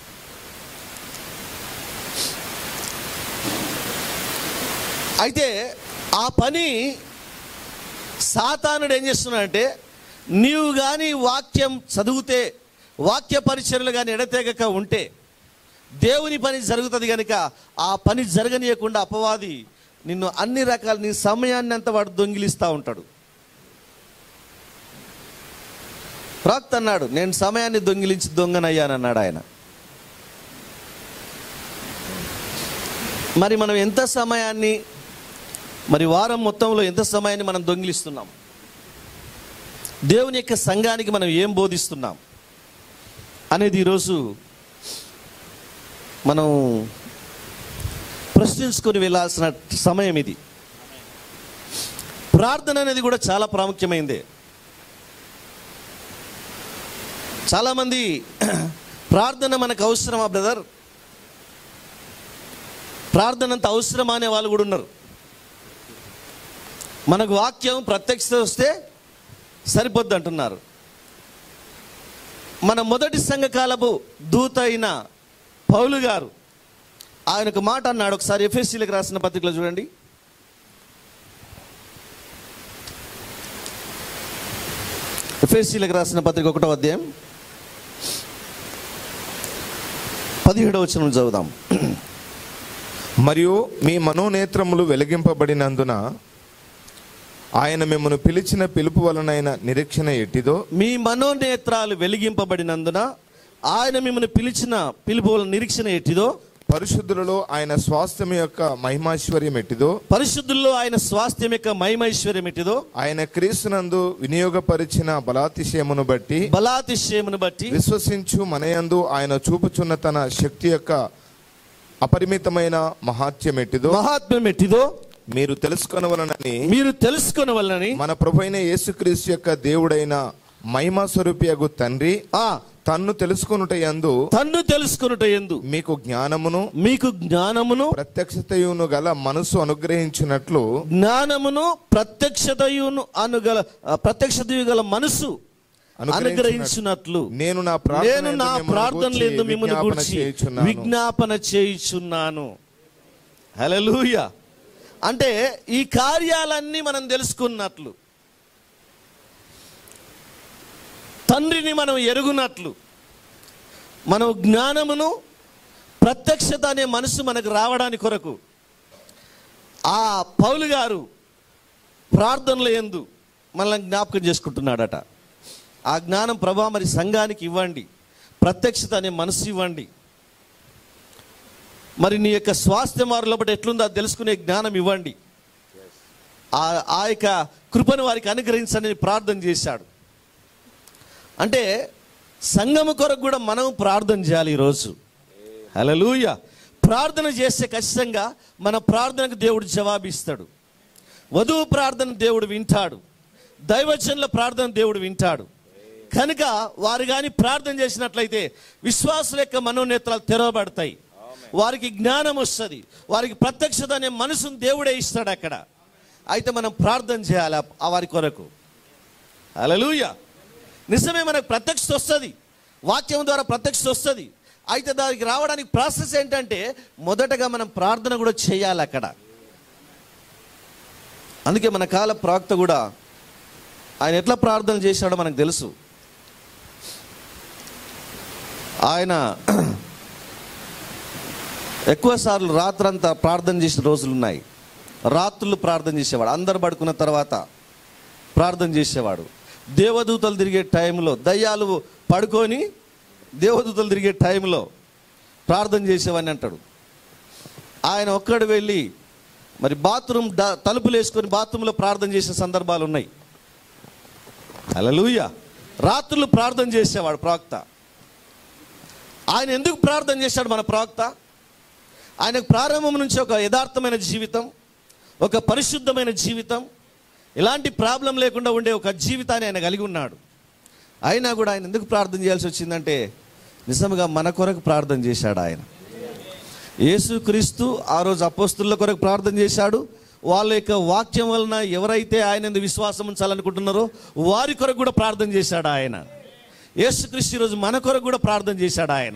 అయితే ఆ పని సాతానుడు ఏం చేస్తున్నాడంటే, నీవు కానీ వాక్యం చదివితే, వాక్య పరిచర్యలు కానీ ఎడతెగక ఉంటే దేవుని పని జరుగుతుంది కనుక ఆ పని జరగనీయకుండా అపవాది నిన్ను అన్ని రకాల నీ సమయాన్ని అంతా వాడు దొంగిలిస్తూ ఉంటాడు. ప్రవక్త అన్నాడు, నేను సమయాన్ని దొంగిలించి దొంగనయ్యానన్నాడు ఆయన. మరి మనం ఎంత సమయాన్ని, మరి వారం మొత్తంలో ఎంత సమయాన్ని మనం దొంగిలిస్తున్నాం? దేవుని యొక్క సంఘానికి మనం ఏం బోధిస్తున్నాం అనేది ఈరోజు మనం ప్రశ్నించుకొని వెళ్ళాల్సిన సమయం ఇది. ప్రార్థన అనేది కూడా చాలా ప్రాముఖ్యమైందే. చాలామంది ప్రార్థన మనకు అవసరమా బ్రదర్, ప్రార్థన అంత అవసరమా అనే వాళ్ళు కూడా ఉన్నారు. మనకు వాక్యం ప్రత్యక్షత వస్తే సరిపోద్ది అంటున్నారు. మన మొదటి సంఘకాలపు దూత అయిన పౌలు గారు ఆయనకు మాట అన్నాడు. ఒకసారి ఎఫెసీలకు రాసిన పత్రికలో చూడండి. ఎఫెసీలకు రాసిన పత్రిక ఒకటో అధ్యాయం పదిహేడవ వచనం చదువుదాం. మరియు మీ మనోనేత్రములు వెలిగింపబడినందున ఆయన మిమ్మల్ని పిలిచిన పిలుపు వలనైన నిరీక్షణ ఎట్టిదో. మీ మనోనేత్రాలు వెలిగింపబడినందున ఆయన మిమ్మల్ని పిలిచిన పిలుపు వలన నిరీక్షణ ఎట్టిదో పరిశుద్ధులలో ఆయన స్వాస్థ్యం యొక్క మహిమైశ్వర్యం ఎట్టిదో, పరిశుద్ధుల్లో ఆయన స్వాస్థ్యం యొక్క మహిమైశ్వర్యం ఎట్టిదో, ఆయన క్రీస్తునందు వినియోగపరిచిన బలాతిశయమును బట్టి బలాతిశయమును బట్టి విశ్వసించు మనయందు ఆయన చూపుచున్న తన శక్తి యొక్క అపరిమితమైన మహాత్యం ఎట్టిదో మహాత్మ్యం ఎట్టిదో మీరు తెలుసుకొనవలనని మీరు తెలుసుకొనవలనని మన ప్రభువైన యేసుక్రీస్తు యొక్క దేవుడైన మహిమా స్వరూపియగు తండ్రి ఆ తన్ను తెలుసుకొనుట యందు తన్ను తెలుసుకొనుట యందు మీకు జ్ఞానమును మీకు జ్ఞానమును ప్రత్యక్షతయును గల మనసు అనుగ్రహించినట్లు జ్ఞానమును ప్రత్యక్షతయును అనుగల ప్రత్యక్షతయు గల మనసు అనుగ్రహించినట్లు నేను నా నేను నా ప్రార్థనలందు మిమ్మల్ని గూర్చి విజ్ఞాపన చేయుచున్నాను. హల్లెలూయా. అంటే ఈ కార్యాలన్నీ మనం తెలుసుకున్నట్లు, తండ్రిని మనం ఎరుగునట్లు, మనం జ్ఞానమును ప్రత్యక్షత అనే మనసు మనకు రావడానికి కొరకు ఆ పౌలు గారు ప్రార్థనల యందు మనల్ని జ్ఞాపకం చేసుకుంటున్నాడట. ఆ జ్ఞానం ప్రభా మరి సంఘానికి ఇవ్వండి, ప్రత్యక్షత అనే మనసు ఇవ్వండి, మరి నీ యొక్క స్వాస్థ్యం వారి లోపల ఎట్లుందో అది తెలుసుకునే జ్ఞానం ఇవ్వండి, ఆ ఆ యొక్క కృపను వారికి అనుగ్రహించని ప్రార్థన చేశాడు. అంటే సంఘము కొరకు కూడా మనం ప్రార్థన చేయాలి ఈరోజు. హల్లెలూయా. ప్రార్థన చేస్తే ఖచ్చితంగా మన ప్రార్థనకు దేవుడు జవాబిస్తాడు. వధువు ప్రార్థన దేవుడు వింటాడు, దైవజనుల ప్రార్థన దేవుడు వింటాడు. కనుక వారు కానీ ప్రార్థన చేసినట్లయితే విశ్వాసుల యొక్క మనోనేత్రాలు తెరవబడతాయి, వారికి జ్ఞానం వస్తుంది, వారికి ప్రత్యక్షత అనే మనసును దేవుడే ఇస్తాడు అక్కడ. అయితే మనం ప్రార్థన చేయాలి ఆ వారి కొరకు. హల్లెలూయా. నిజమే, మనకు ప్రత్యక్షత వస్తుంది, వాక్యం ద్వారా ప్రత్యక్షత వస్తుంది. అయితే దానికి రావడానికి ప్రాసెస్ ఏంటంటే మొదటగా మనం ప్రార్థన కూడా చేయాలి అక్కడ. అందుకే మన కాల ప్రవక్త కూడా ఆయన ఎట్లా ప్రార్థన చేశాడో మనకు తెలుసు. ఆయన ఎక్కువ సార్లు రాత్రంతా ప్రార్థన చేసిన రోజులు ఉన్నాయి. రాత్రులు ప్రార్థన చేసేవాడు, అందరు పడుకున్న తర్వాత ప్రార్థన చేసేవాడు. దేవదూతలు తిరిగే టైంలో, దయ్యాలు పడుకొని దేవదూతలు తిరిగే టైంలో ప్రార్థన చేసేవాడిని అంటాడు. ఆయన ఒక్కడు వెళ్ళి మరి బాత్రూమ్ ద తలుపులు వేసుకొని బాత్రూంలో ప్రార్థన చేసే సందర్భాలు ఉన్నాయి. హల్లెలూయా. రాత్రులు ప్రార్థన చేసేవాడు ప్రవక్త. ఆయన ఎందుకు ప్రార్థన చేశాడు మన ప్రవక్త? ఆయనకు ప్రారంభం నుంచి ఒక యథార్థమైన జీవితం, ఒక పరిశుద్ధమైన జీవితం, ఎలాంటి ప్రాబ్లం లేకుండా ఉండే ఒక జీవితాన్ని ఆయన కలిగి ఉన్నాడు. అయినా కూడా ఆయన ఎందుకు ప్రార్థన చేయాల్సి వచ్చిందంటే నిజంగా మన కొరకు ప్రార్థన చేశాడు ఆయన. యేసుక్రీస్తు ఆ రోజు అపోస్తుల కొరకు ప్రార్థన చేశాడు. వాళ్ళ యొక్క వాక్యం వలన ఎవరైతే ఆయన విశ్వాసం ఉంచాలనుకుంటున్నారో వారి కొరకు కూడా ప్రార్థన చేశాడు ఆయన. యేసుక్రీస్తు ఈరోజు మన కొరకు కూడా ప్రార్థన చేశాడు ఆయన.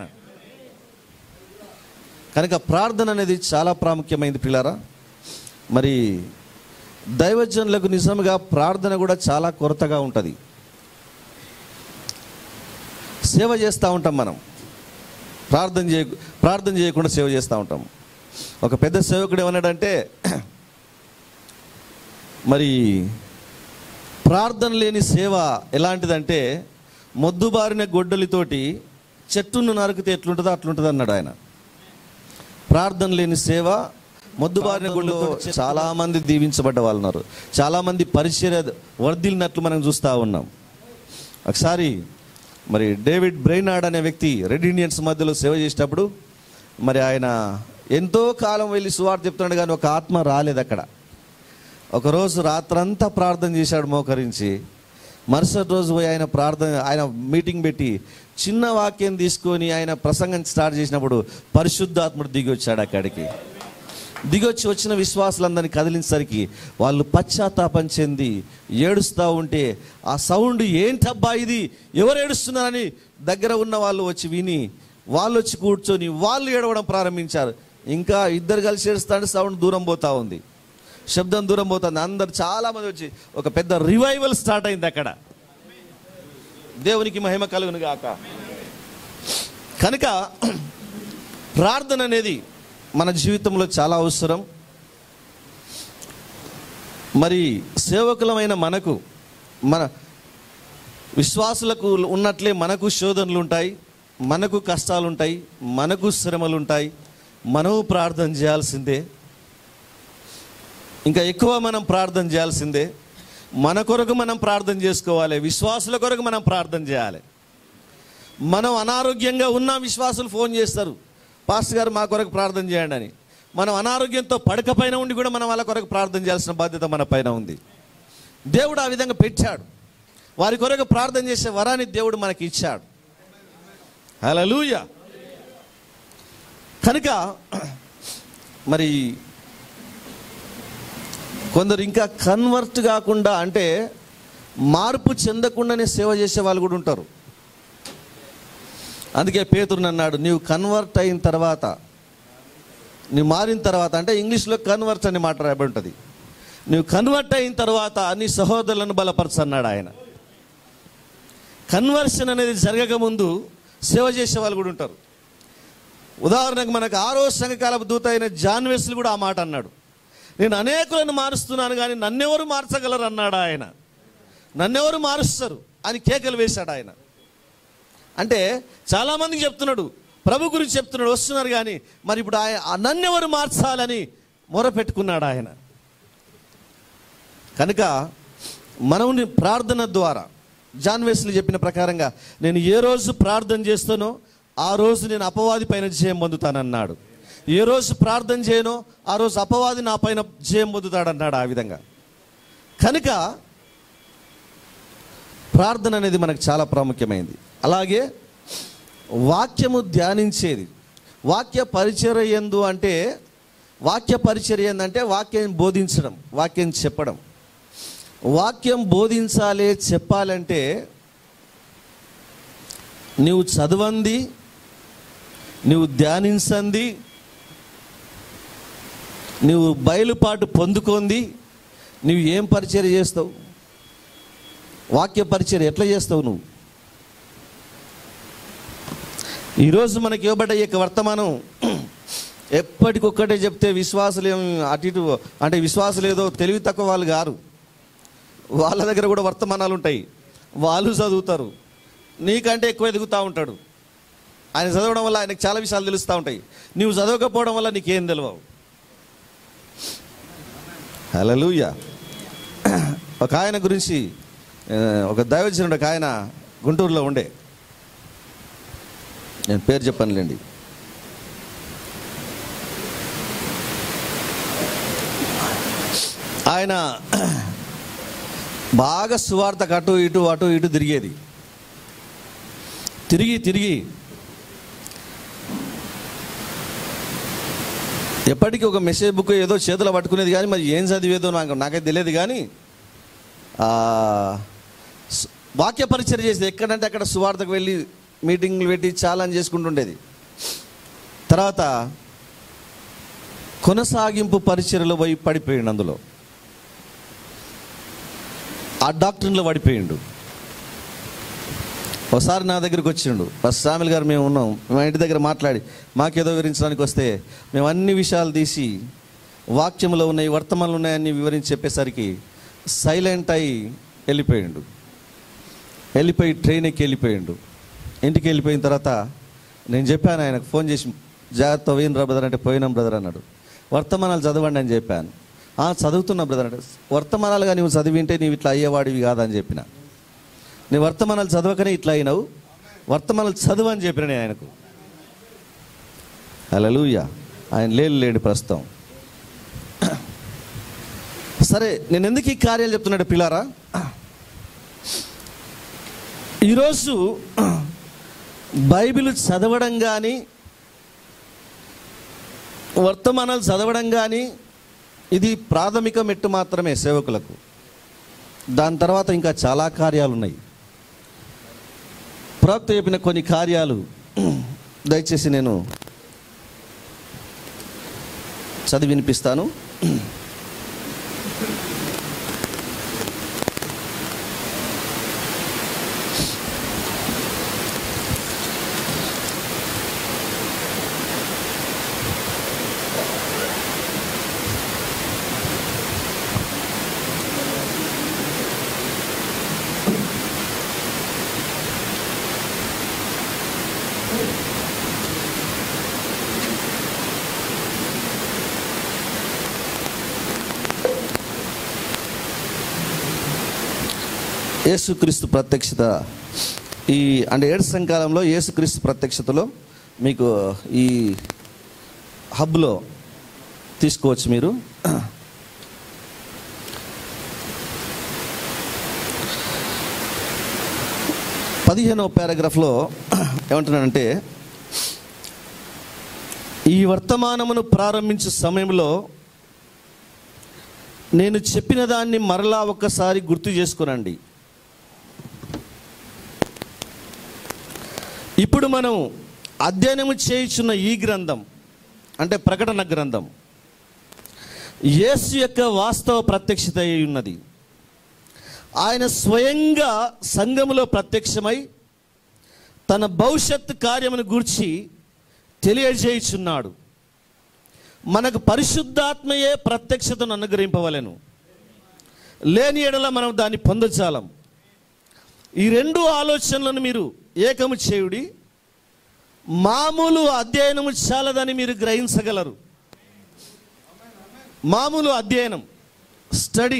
కనుక ప్రార్థన అనేది చాలా ప్రాముఖ్యమైనది పిల్లారా. మరి దైవజనులకు నిజంగా ప్రార్థన కూడా చాలా కొరతగా ఉంటుంది. సేవ చేస్తూ ఉంటాం మనం, ప్రార్థన చేయ ప్రార్థన చేయకుండా సేవ చేస్తూ ఉంటాం. ఒక పెద్ద సేవకుడు ఏమన్నాడంటే, మరి ప్రార్థన లేని సేవ ఎలాంటిదంటే మొద్దుబారిన గొడ్డలితోటి చెట్టును నరికితే ఎట్లుంటుందో అట్లుంటుంది అన్నాడు ఆయన. ప్రార్థన లేని సేవ మొద్దుబారిన గొడ్డలితో చాలామంది దీవించబడ్డ వాళ్ళు ఉన్నారు, చాలామంది పరిచర్య వర్ధిల్లినట్లు మనం చూస్తూ ఉన్నాం. ఒకసారి మరి డేవిడ్ బ్రెయినార్డ్ అనే వ్యక్తి రెడ్ ఇండియన్స్ మధ్యలో సేవ చేసేటప్పుడు మరి ఆయన ఎంతో కాలం వెళ్ళి సువార్త చెప్తున్నాడు, కానీ ఒక ఆత్మ రాలేదు అక్కడ. ఒకరోజు రాత్రంతా ప్రార్థన చేశాడు మోకరించి. మరుసటి రోజు పోయి ఆయన ప్రార్థన ఆయన మీటింగ్ పెట్టి చిన్న వాక్యం తీసుకొని ఆయన ప్రసంగం స్టార్ట్ చేసినప్పుడు పరిశుద్ధాత్ముడు దిగి వచ్చాడు అక్కడికి. దిగొచ్చి వచ్చిన విశ్వాసులందరినీ కదిలించేసరికి వాళ్ళు పశ్చాత్తాపం చెంది ఏడుస్తూ ఉంటే ఆ సౌండ్ ఏంటబ్బా ఇది, ఎవరు ఏడుస్తున్నారని దగ్గర ఉన్న వాళ్ళు వచ్చి విని వాళ్ళు వచ్చి కూర్చొని వాళ్ళు ఏడవడం ప్రారంభించారు. ఇంకా ఇద్దరు కలిసి ఏడుస్తుంటే సౌండ్ దూరం పోతూ ఉంది, శబ్దం దూరం పోతుంది. అందరు చాలామంది వచ్చి ఒక పెద్ద రివైవల్ స్టార్ట్ అయింది అక్కడ. దేవునికి మహిమ కలుగును గాక. కనుక ప్రార్థన అనేది మన జీవితంలో చాలా అవసరం. మరి సేవకులమైన మనకు, మన విశ్వాసులకు ఉన్నట్లే మనకు శోధనలు ఉంటాయి, మనకు కష్టాలు ఉంటాయి, మనకు శ్రమలు ఉంటాయి. మనము ప్రార్థన చేయాల్సిందే, ఇంకా ఎక్కువ మనం ప్రార్థన చేయాల్సిందే. మన కొరకు మనం ప్రార్థన చేసుకోవాలి, విశ్వాసుల కొరకు మనం ప్రార్థన చేయాలి. మనం అనారోగ్యంగా ఉన్న విశ్వాసులు ఫోన్ చేస్తారు, పాస్టర్ గారు మా కొరకు ప్రార్థన చేయండి అని. మనం అనారోగ్యంతో పడక పైన ఉండి కూడా మనం వాళ్ళ కొరకు ప్రార్థన చేయాల్సిన బాధ్యత మన పైన ఉంది. దేవుడు ఆ విధంగా పెట్టాడు. వారి కొరకు ప్రార్థన చేసే వరాన్ని దేవుడు మనకి ఇచ్చాడు. హల్లెలూయా. కనుక మరి కొందరు ఇంకా కన్వర్ట్ కాకుండా, అంటే మార్పు చెందకుండానే సేవ చేసే వాళ్ళు కూడా ఉంటారు. అందుకే పేతురు అన్నాడు, నీవు కన్వర్ట్ అయిన తర్వాత, నీవు మారిన తర్వాత, అంటే ఇంగ్లీష్లో కన్వర్ట్ అని మాట రాయబడి ఉంటుంది. నువ్వు కన్వర్ట్ అయిన తర్వాత నీ సహోదరులను బలపరచన్నాడు ఆయన. కన్వర్షన్ అనేది జరగకముందు సేవ చేసే వాళ్ళు కూడా ఉంటారు. ఉదాహరణకు మనకు ఆరో సంఘకాలపు దూత అయిన జాన్ వెస్లీ కూడా ఆ మాట అన్నాడు, నేను అనేకులను మారుస్తున్నాను కానీ నన్నెవరు మార్చగలరు అన్నాడు ఆయన. నన్నెవరు మారుస్తారు అని కేకలు వేశాడు ఆయన. అంటే చాలామందికి చెప్తున్నాడు, ప్రభు గురించి చెప్తున్నాడు, వస్తున్నారు కానీ మరి ఇప్పుడు ఆయన నన్నెవరు మార్చాలని మొరపెట్టుకున్నాడు ఆయన. కనుక మనం ప్రార్థన ద్వారా జాన్ వెస్లీ చెప్పిన ప్రకారంగా నేను ఏ రోజు ప్రార్థన చేస్తానో ఆ రోజు నేను అపవాది పైన జయం పొందుతానన్నాడు. ఏ రోజు ప్రార్థన చేయనో ఆ రోజు అపవాది నా పైన జయం పొందుతాడన్నాడు. ఆ విధంగా కనుక ప్రార్థన అనేది మనకు చాలా ప్రాముఖ్యమైనది. అలాగే వాక్యము ధ్యానించేది, వాక్య పరిచర్య యందు, అంటే వాక్య పరిచర్య ఏందంటే వాక్యం బోధించడం, వాక్యం చెప్పడం. వాక్యం బోధించాలి, చెప్పాలంటే నీవు చదవంది, నీవు ధ్యానించంది, నువ్వు బయలుపాటు పొందుకుంది, నువ్వు ఏం పరిచర్య చేస్తావు? వాక్య పరిచర్య ఎట్లా చేస్తావు నువ్వు? ఈరోజు మనకి ఇవ్వబడ్డ ఈ యొక్క వర్తమానం ఎప్పటికొక్కటే చెప్తే విశ్వాసులు ఏం అటు ఇటు, అంటే విశ్వాసులు ఏదో తెలివి తక్కువ వాళ్ళు గారు. వాళ్ళ దగ్గర కూడా వర్తమానాలు ఉంటాయి, వాళ్ళు చదువుతారు, నీకంటే ఎక్కువ ఎదుగుతూ ఉంటాడు. ఆయన చదవడం వల్ల ఆయనకు చాలా విషయాలు తెలుస్తూ ఉంటాయి, నువ్వు చదవకపోవడం వల్ల నీకేం తెలియవు. హల్లెలూయా. ఒక ఆయన గురించి, ఒక దైవజనుడు ఒక ఆయన గుంటూరులో ఉండే, నేను పేరు చెప్పనులేండి. ఆయన బాగా సువార్తకు అటు ఇటు అటు ఇటు తిరిగేది. తిరిగి తిరిగి ఎప్పటికీ ఒక మెసేజ్ బుక్ ఏదో చేతిలో పట్టుకునేది, కానీ మరి ఏం చదివేదో నాకు నాకైతే తెలియదు. కానీ వాక్య పరిచర్య చేసేది, ఎక్కడంటే అక్కడ సువార్తకు వెళ్ళి మీటింగ్లు పెట్టి ఛాలెంజ్ చేసుకుంటుండేది. తర్వాత కొనసాగింపు పరిచర్యలో పోయి పడిపోయిండు, అందులో ఆ డాక్టర్లో పడిపోయిండు. ఒకసారి నా దగ్గరికి వచ్చిండు, ఫస్ట్ సామిల్ గారు మేము ఉన్నాం, మా ఇంటి దగ్గర మాట్లాడి మాకేదో వివరించడానికి వస్తే మేము అన్ని విషయాలు తీసి వాక్యంలో ఉన్నాయి, వర్తమానాలు ఉన్నాయని వివరించి చెప్పేసరికి సైలెంట్ అయి వెళ్ళిపోయిండు. వెళ్ళిపోయి ట్రైన్ ఎక్కి వెళ్ళిపోయిండు. ఇంటికి వెళ్ళిపోయిన తర్వాత నేను చెప్పాను ఆయనకు ఫోన్ చేసి, జాగ్రత్త పోయినరా బ్రదర్ అంటే, పోయినాం బ్రదర్ అన్నాడు. వర్తమానాలు చదవండి అని చెప్పాను. చదువుతున్నా బ్రదర్ అంటే, వర్తమానాలుగా నువ్వు చదివింటే నీవు ఇట్లా అయ్యేవాడివి కాదని చెప్పిన. నీ వర్తమానాలు చదవకనే ఇట్లా అయినావు, వర్తమానాలు చదువు అని చెప్పిన నేను ఆయనకు. హల్లెలూయా. ఆయన లేడు లేడు ప్రస్తుతం. సరే, నేను ఎందుకు ఈ కార్యాలు చెప్తున్నాడు పిల్లారా? ఈరోజు బైబిల్ చదవడం కానీ వర్తమానాలు చదవడం కానీ ఇది ప్రాథమిక మెట్టు మాత్రమే సేవకులకు. దాని తర్వాత ఇంకా చాలా కార్యాలు ఉన్నాయి. ప్రవక్త చెప్పిన కొన్ని కార్యాలు దయచేసి నేను చదివి వినిపిస్తాను. యేసుక్రీస్తు ప్రత్యక్షత, ఈ అంటే ఏడు సంకాలంలో యేసుక్రీస్తు ప్రత్యక్షతలో మీకు ఈ హబ్లో తీసుకోవచ్చు మీరు. పదిహేనవ పారాగ్రాఫ్లో ఏమంటున్నానంటే, ఈ వర్తమానమును ప్రారంభించే సమయంలో నేను చెప్పిన దాన్ని మరలా ఒక్కసారి గుర్తు చేసుకునండి. ఇప్పుడు మనం అధ్యయనము చేయుచున్న ఈ గ్రంథం అంటే ప్రకటన గ్రంథం యేసు యొక్క వాస్తవ ప్రత్యక్షత అయి ఉన్నది. ఆయన స్వయంగా సంఘములో ప్రత్యక్షమై తన భవిష్యత్తు కార్యమును గూర్చి తెలియజేయుచున్నాడు. మనకు పరిశుద్ధాత్మయే ప్రత్యక్షతను అనుగ్రహింపవలెను, లేని ఎడల మనం దాన్ని పొందజాలం. ఈ రెండు ఆలోచనలను మీరు ఏకము చేయుడి, మామూలు అధ్యయనము చాలదని మీరు గ్రహించగలరు. మామూలు అధ్యయనం, స్టడీ,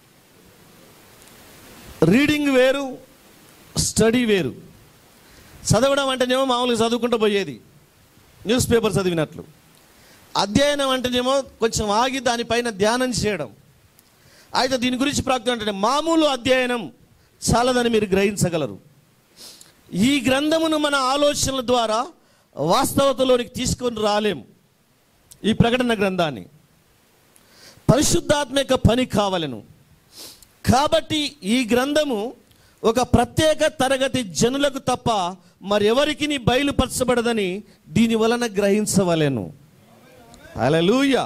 రీడింగ్ వేరు, స్టడీ వేరు. చదవడం అంటేనేమో మామూలుగా చదువుకుంటూ పోయేది, న్యూస్ పేపర్ చదివినట్లు. అధ్యయనం అంటేనేమో కొంచెం ఆగి దానిపైన ధ్యానం చేయడం. అయితే దీని గురించి ప్రాక్తం అంటే మామూలు అధ్యయనం చాలదని మీరు గ్రహించగలరు. ఈ గ్రంథమును మన ఆలోచనల ద్వారా వాస్తవతలోనికి తీసుకొని రాలేము. ఈ ప్రకటన గ్రంథాన్ని పరిశుద్ధాత్మ యొక్క పని కావలెను. కాబట్టి ఈ గ్రంథము ఒక ప్రత్యేక తరగతి జనులకు తప్ప మరెవరికి బయలుపరచబడదని దీని వలన గ్రహించవలెను. హల్లెలూయా.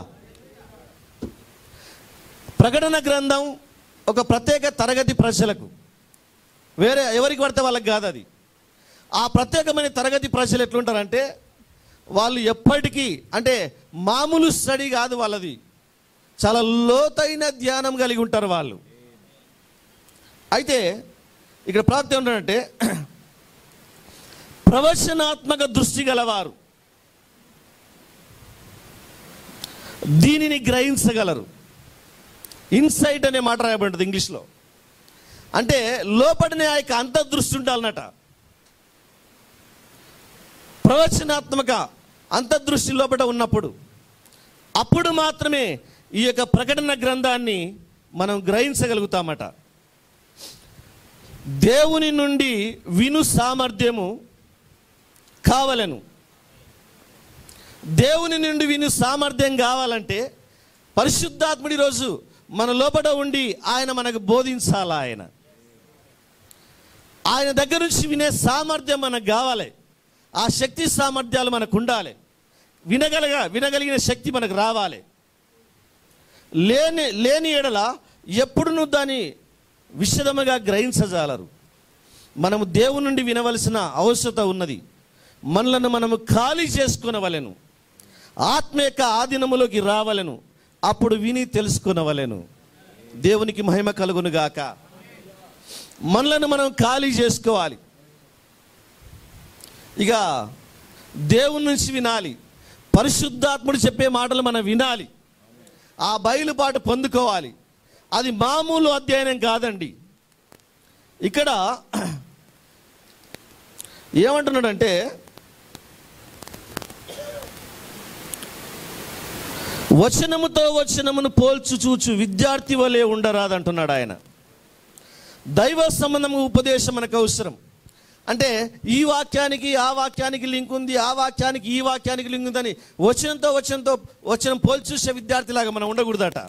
ప్రకటన గ్రంథం ఒక ప్రత్యేక తరగతి ప్రజలకు, వేరే ఎవరికి పడితే వాళ్ళకి కాదు అది. ఆ ప్రత్యేకమైన తరగతి ప్రజలు ఎట్లుంటారంటే, వాళ్ళు ఎప్పటికీ అంటే మామూలు స్టడీ కాదు వాళ్ళది, చాలా లోతైన ధ్యానం కలిగి ఉంటారు వాళ్ళు. అయితే ఇక్కడ ప్రాప్తి ఏమిటంటే, ప్రవచనాత్మక దృష్టి గలవారు దీనిని గ్రహించగలరు. ఇన్సైట్ అనే మాట రాయబడింది ఇంగ్లీష్లో. అంటే లోపడిన ఆ యొక్క అంతర్దృష్టి ఉండాలన్నట. ప్రవచనాత్మక అంతర్దృష్టి లోపల ఉన్నప్పుడు అప్పుడు మాత్రమే ఈ యొక్క ప్రకటన గ్రంథాన్ని మనం గ్రహించగలుగుతామట. దేవుని నుండి విను సామర్థ్యము కావలను. దేవుని నుండి విను సామర్థ్యం కావాలంటే పరిశుద్ధాత్ముడి రోజు మన లోపల ఉండి ఆయన మనకు బోధించాలి. ఆయన ఆయన దగ్గర నుంచి వినే సామర్థ్యం మనకు కావాలి. ఆ శక్తి సామర్థ్యాలు మనకు ఉండాలి. వినగలగ వినగలిగిన శక్తి మనకు రావాలి. లేని లేని ఎడల ఎప్పుడు నువ్వు దాన్ని విశదముగా గ్రహించజాలరు. మనము దేవుని నుండి వినవలసిన అవసరత ఉన్నది. మనలను మనము ఖాళీ చేసుకునవలెను, ఆత్మ యొక్క ఆధీనములోకి రావలెను, అప్పుడు విని తెలుసుకునవలెను. దేవునికి మహిమ కలుగును గాక. మనలను మనం ఖాళీ చేసుకోవాలి. ఇక దేవుని నుంచి వినాలి, పరిశుద్ధాత్ముడు చెప్పే మాటలు మనం వినాలి, ఆ బయలుపాటు పొందుకోవాలి. అది మామూలు అధ్యయనం కాదండి. ఇక్కడ ఏమంటున్నాడంటే, వచనముతో వచనమును పోల్చు చూచు విద్యార్థి వలె ఉండరాదంటున్నాడు ఆయన. దైవ సంబంధము ఉపదేశం మనకు అవసరం. అంటే ఈ వాక్యానికి ఆ వాక్యానికి లింక్ ఉంది, ఆ వాక్యానికి ఈ వాక్యానికి లింక్ ఉందని వచనంతో వచనంతో వచనం పోల్చూసే విద్యార్థిలాగా మనం ఉండకూడదట.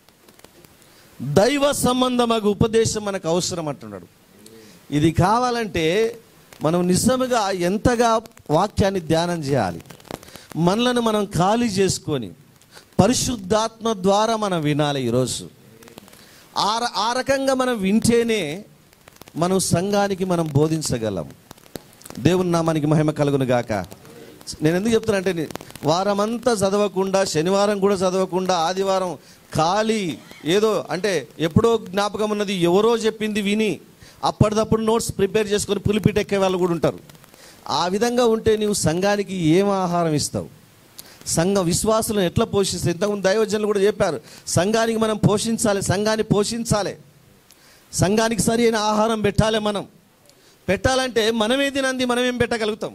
దైవ సంబంధమగు ఉపదేశం మనకు అవసరం అంటున్నాడు. ఇది కావాలంటే మనం నిజముగా ఎంతగా వాక్యాన్ని ధ్యానం చేయాలి. మనలను మనం ఖాళీ చేసుకొని పరిశుద్ధాత్మ ద్వారా మనం వినాలి. ఈరోజు ఆ ఆ రకంగా మనం వింటేనే మనం సంఘానికి మనం బోధించగలం. దేవుని నామానికి మహిమ కలుగును గాక. నేను ఎందుకు చెప్తున్నానంటే, వారమంతా చదవకుండా, శనివారం కూడా చదవకుండా, ఆదివారం ఖాళీ ఏదో అంటే ఎప్పుడో జ్ఞాపకం ఉన్నది ఎవరో చెప్పింది విని అప్పటిదప్పుడు నోట్స్ ప్రిపేర్ చేసుకొని పులిపిట్ ఎక్కే వాళ్ళు కూడా ఉంటారు. ఆ విధంగా ఉంటే నీవు సంఘానికి ఏం ఆహారం ఇస్తావు? సంఘ విశ్వాసులను ఎట్లా పోషిస్తావు? ఇంతకుముందు దైవజనులు కూడా చెప్పారు, సంఘానికి మనం పోషించాలి, సంఘాన్ని పోషించాలి. సంఘానికి సరి అయిన ఆహారం పెట్టాలి. మనం పెట్టాలంటే మనమే తినంది మనమేం పెట్టగలుగుతాం?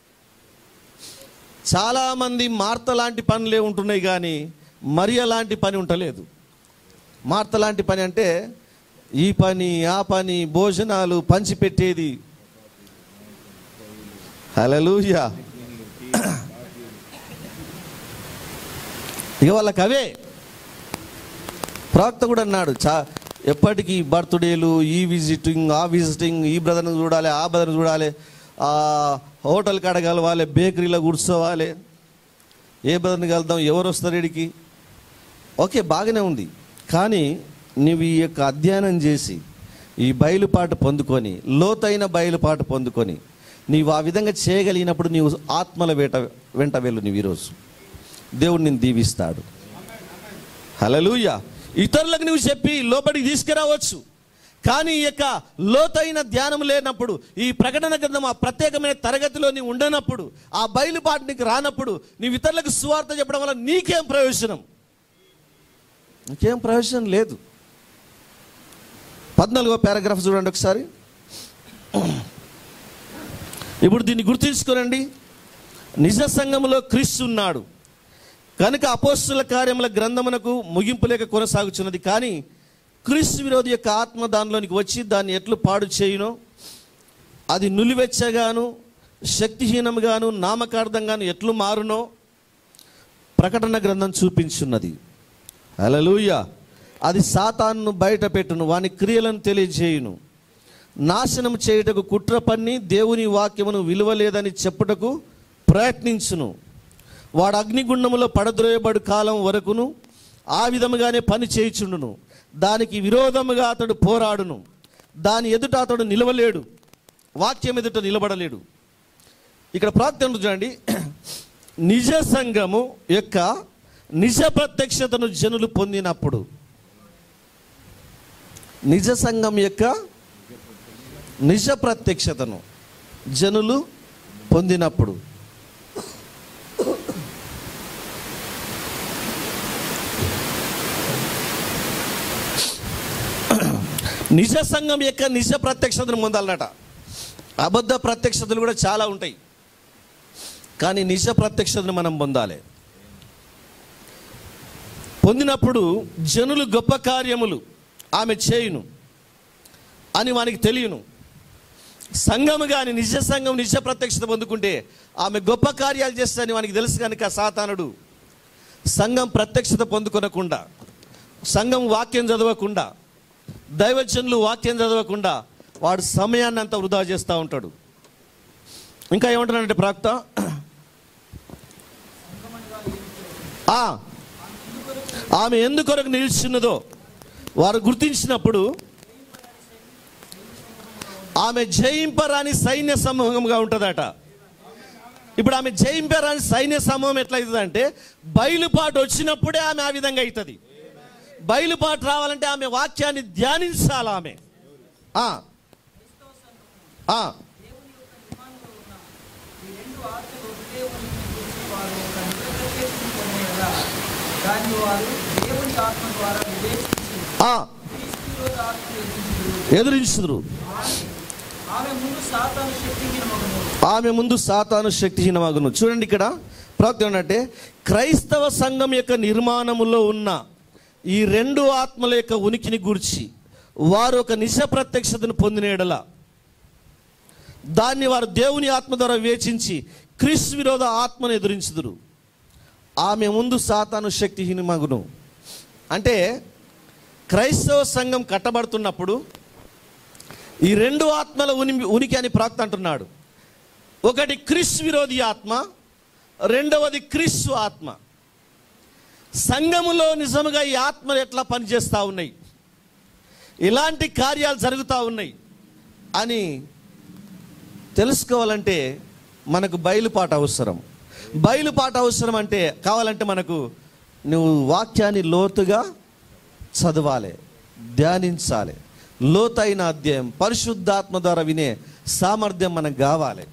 చాలామంది మార్త లాంటి పనులే ఉంటున్నాయి కానీ మరియ లాంటి పని ఉండలేదు. మార్త లాంటి పని అంటే ఈ పని ఆ పని, భోజనాలు పంచిపెట్టేది. హల్లెలూయా. ఇక వాళ్ళకి అవే. ప్రవక్త కూడా అన్నాడు, చా ఎప్పటికీ బర్త్డేలు, ఈ విజిటింగ్ ఆ విజిటింగ్, ఈ బ్రదర్ని చూడాలి ఆ బ్రదర్ని చూడాలి, హోటల్ కాడ కలవాలి, బేకరీలో కూర్చోవాలి, ఏ బ్రదర్ని కలుద్దాం, ఎవరు వస్తారు ఇడికి. ఓకే, బాగానే ఉంది. కానీ నువ్వు ఈ యొక్క అధ్యయనం చేసి ఈ బయలుపాటు పొందుకొని, లోతైన బయలుపాటు పొందుకొని నీవు ఆ విధంగా చేయగలిగినప్పుడు నీవు ఆత్మల వేట వెంట వెళ్ళు. నీవు ఈరోజు దేవుడు నిన్ను దీవిస్తాడు. హల్లెలూయా. ఇతరులకు నువ్వు చెప్పి లోపలికి తీసుకురావచ్చు. కానీ ఈ యొక్క లోతైన ధ్యానం లేనప్పుడు, ఈ ప్రకటన గ్రంథం ఆ ప్రత్యేకమైన తరగతిలో నీవు ఉండనప్పుడు, ఆ బయలుపాటు నీకు రానప్పుడు నీవు ఇతరులకు సువార్త చెప్పడం వల్ల నీకేం ప్రయోజనం? నీకేం ప్రయోజనం లేదు. పద్నాలుగో పారాగ్రాఫ్ చూడండి ఒకసారి. ఇప్పుడు దీన్ని గుర్తుంచుకోనండి. నిజ సంఘములో క్రీస్తు ఉన్నాడు కనుక అపోస్తుల కార్యముల గ్రంథమునకు ముగింపు లేక కొనసాగుచున్నది. కానీ క్రీస్తు విరోధి యొక్క ఆత్మ దానిలోనికి వచ్చి దాన్ని ఎట్లు పాడు చేయునో, అది నులివెచ్చగాను శక్తిహీనముగాను నామకార్థంగాను ఎట్లు మారునో ప్రకటన గ్రంథం చూపించున్నది. హల్లెలూయా. అది సాతానును బయట పెట్టును, వాని క్రియలను తెలియజేయును, నాశనం చేయుటకు కుట్ర పన్ని దేవుని వాక్యమును విలువలేదని చెప్పుటకు ప్రయత్నించును. వాడు అగ్నిగుండములో పడద్రోయబడు కాలం వరకును ఆ విధముగానే పని చేయుచుండును. దానికి విరోధముగా అతడు పోరాడును, దాని ఎదుట అతడు నిలవలేడు, వాక్యం ఎదుట నిలబడలేడు. ఇక్కడ ప్రార్థన చూడండి. నిజ సంఘము యొక్క నిజ ప్రత్యక్షతను జనులు పొందినప్పుడు, నిజ సంఘం యొక్క నిజ ప్రత్యక్షతను జనులు పొందినప్పుడు, నిజ సంఘం యొక్క నిజ ప్రత్యక్షతను పొందాలన్నట. అబద్ధ ప్రత్యక్షతలు కూడా చాలా ఉంటాయి, కానీ నిజ ప్రత్యక్షతను మనం పొందాలి. పొందినప్పుడు జనులు గొప్ప కార్యములు ఆమె చేయును అని వానికి తెలియను. సంఘము కానీ నిజ సంఘం నిజ ప్రత్యక్షత పొందుకుంటే ఆమె గొప్ప కార్యాలు చేస్తానని వానికి తెలుసు. కనుక సాతానుడు సంఘం ప్రత్యక్షత పొందుకొనకుండా, సంఘం వాక్యం చదవకుండా, దైవజనులు వాక్యం చదవకుండా వాడు సమయాన్ని అంతా వృధా చేస్తూ ఉంటాడు. ఇంకా ఏమంటున్నాడంటే ప్రవక్త, ఆమె ఎందుకొరకు నిలిచిన్నదో వారు గుర్తించినప్పుడు ఆమె జయింపరాని సైన్య సమూహంగా ఉంటుందట. ఇప్పుడు ఆమె జయింపరాని సైన్య సమూహం ఎట్లయితుందంటే బయలుపాటు వచ్చినప్పుడే ఆమె ఆ విధంగా అవుతుంది. బయలుపాటు రావాలంటే ఆమె వాక్యాన్ని ధ్యానించాలి. ఆమె ఎదురించుదురు. ఆమె ముందు సాతాను శక్తిహీనమగును. చూడండి ఇక్కడ ప్రవక్త ఏంటంటే క్రైస్తవ సంఘం యొక్క నిర్మాణములో ఉన్న ఈ రెండు ఆత్మల యొక్క ఉనికిని గూర్చి వారు ఒక నిజ ప్రత్యక్షతను పొందిన ఎడల దాన్ని వారు దేవుని ఆత్మ ద్వారా వివేచించి క్రీస్తు విరోధ ఆత్మను ఎదురించుదురు. ఆమె ముందు సాతాను శక్తిహీనమగును అంటే క్రైస్తవ సంఘం కట్టబడుతున్నప్పుడు ఈ రెండు ఆత్మల ఉని ఉనికి అని ప్రవక్త అంటున్నాడు. ఒకటి క్రీస్తు విరోధి ఆత్మ, రెండవది క్రీస్తు ఆత్మ. సంఘములో నిజముగా ఈ ఆత్మలు ఎట్లా పనిచేస్తూ ఉన్నాయి, ఇలాంటి కార్యాలు జరుగుతూ ఉన్నాయి అని తెలుసుకోవాలంటే మనకు బయలుపాటు అవసరం. బయలుపాటు అవసరం అంటే కావాలంటే మనకు నువ్వు వాక్యాన్ని లోతుగా చదవాలి, ధ్యానించాలి. లోతైన అధ్యాయం పరిశుద్ధాత్మ ద్వారా వినే సామర్థ్యం మనకు కావాలి.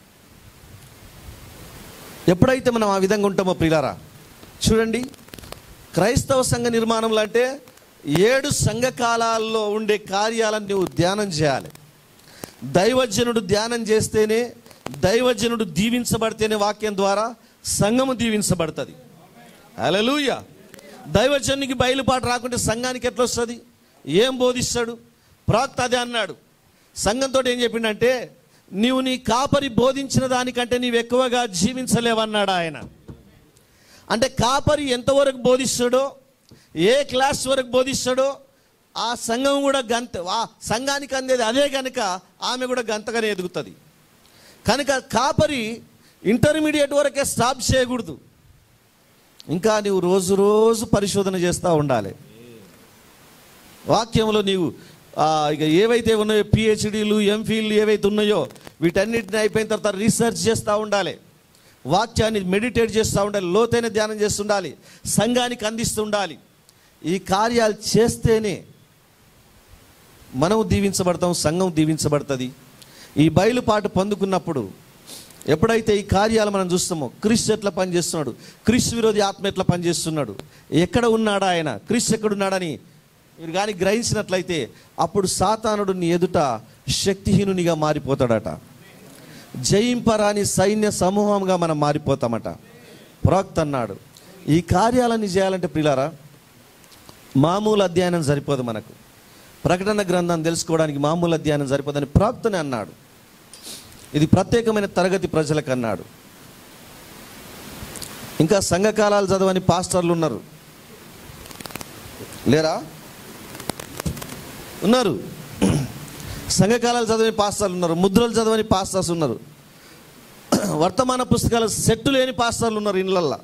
ఎప్పుడైతే మనం ఆ విధంగా ఉంటామో ప్రియులారా, చూడండి క్రైస్తవ సంఘ నిర్మాణంలో అంటే ఏడు సంఘకాలాల్లో ఉండే కార్యాలను నువ్వు ధ్యానం చేయాలి. దైవజనుడు ధ్యానం చేస్తేనే, దైవజనుడు దీవించబడితేనే వాక్యం ద్వారా సంఘము దీవించబడుతుంది. హల్లెలూయా. దైవజనునికి బయలుపాటు రాకుంటే సంఘానికి ఎట్లా వస్తుంది? ఏం బోధిస్తాడు? ప్రవక్త అదే అన్నాడు. సంఘంతో ఏం చెప్పిండంటే, నీవు నీ కాపరి బోధించిన దానికంటే నీవు ఎక్కువగా జీవించలేవన్నాడు ఆయన. అంటే కాపరి ఎంతవరకు బోధిస్తాడో, ఏ క్లాస్ వరకు బోధిస్తాడో ఆ సంఘం కూడా గంత, ఆ సంఘానికి అందేది అదే కనుక ఆమె కూడా గంతగానే ఎదుగుతుంది. కనుక కాపరి ఇంటర్మీడియట్ వరకే స్టాప్ చేయకూడదు. ఇంకా నీవు రోజు రోజు పరిశోధన చేస్తూ ఉండాలి. వాక్యంలో నీవు ఇక ఏవైతే ఉన్నాయో పిహెచ్డీలు, ఎంఫిల్ ఏవైతే ఉన్నాయో వీటన్నిటిని అయిపోయిన తర్వాత రీసెర్చ్ చేస్తూ ఉండాలి. వాక్యాన్ని మెడిటేట్ చేస్తూ ఉండాలి. లోతైన ధ్యానం చేస్తుండాలి. సంఘానికి అందిస్తూ ఉండాలి. ఈ కార్యాలు చేస్తేనే మనం దీవించబడతాం, సంఘం దీవించబడుతుంది. ఈ బయలుపాటు పొందుకున్నప్పుడు ఎప్పుడైతే ఈ కార్యాలు మనం చూస్తామో, క్రీస్తు ఎట్లా పనిచేస్తున్నాడు, క్రీస్తు విరోధి ఆత్మ ఎట్లా పనిచేస్తున్నాడు, ఎక్కడ ఉన్నాడా ఆయన, క్రీస్తు ఎక్కడున్నాడని మీరు కానీ గ్రహించినట్లయితే అప్పుడు సాతానుడు నీ ఎదుట శక్తిహీనునిగా మారిపోతాడట. జయింపరాని సైన్య సమూహంగా మనం మారిపోతామట. ప్రవక్త అన్నాడు, ఈ కార్యాలన్నీ చేయాలంటే ప్రియులారా మామూలు అధ్యయనం సరిపోదు. మనకు ప్రకటన గ్రంథం తెలుసుకోవడానికి మామూలు అధ్యయనం సరిపోదని ప్రవక్తనే అన్నాడు. ఇది ప్రత్యేకమైన తరగతి ప్రజలకు అన్నాడు. ఇంకా సంఘకాలాలు చదవని పాస్టర్లు ఉన్నారు, లేరా? ఉన్నారు. సంఘకాలాలు చదవని పాస్టర్లు ఉన్నారు, ముద్రలు చదవని పాస్టర్స్ ఉన్నారు, వర్తమాన పుస్తకాల సెట్టు లేని పాస్టర్లు ఉన్నారు. ఇళ్ళల్లో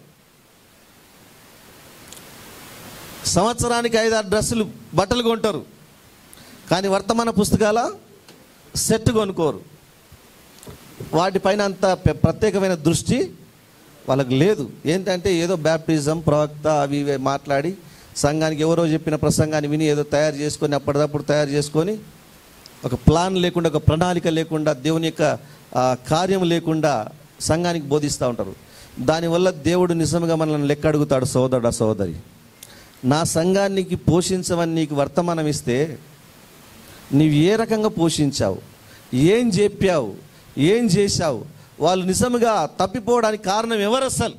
సంవత్సరానికి ఐదారు డ్రెస్సులు బట్టలు కొంటారు, కానీ వర్తమాన పుస్తకాల సెట్ కొనుక్కోరు. వాటిపైన అంత ప్రత్యేకమైన దృష్టి వాళ్ళకి లేదు. ఏంటంటే ఏదో బ్యాప్టిజం, ప్రవక్త అవి ఇవి మాట్లాడి సంఘానికి ఎవరో చెప్పిన ప్రసంగాన్ని విని ఏదో తయారు చేసుకొని అప్పటిదప్పుడు తయారు చేసుకొని ఒక ప్లాన్ లేకుండా, ఒక ప్రణాళిక లేకుండా, దేవుని యొక్క కార్యం లేకుండా సంఘానికి బోధిస్తూ ఉంటారు. దానివల్ల దేవుడు నిజంగా మనల్ని లెక్క అడుగుతాడు. సోదరుడా సోదరి, నా సంఘానికి పోషించమని నీకు వర్తమానం ఇస్తే నీవు ఏ రకంగా పోషించావు, ఏం చెప్పావు, ఏం చేశావు? వాళ్ళు నిజంగా తప్పిపోవడానికి కారణం ఎవరు అసలు?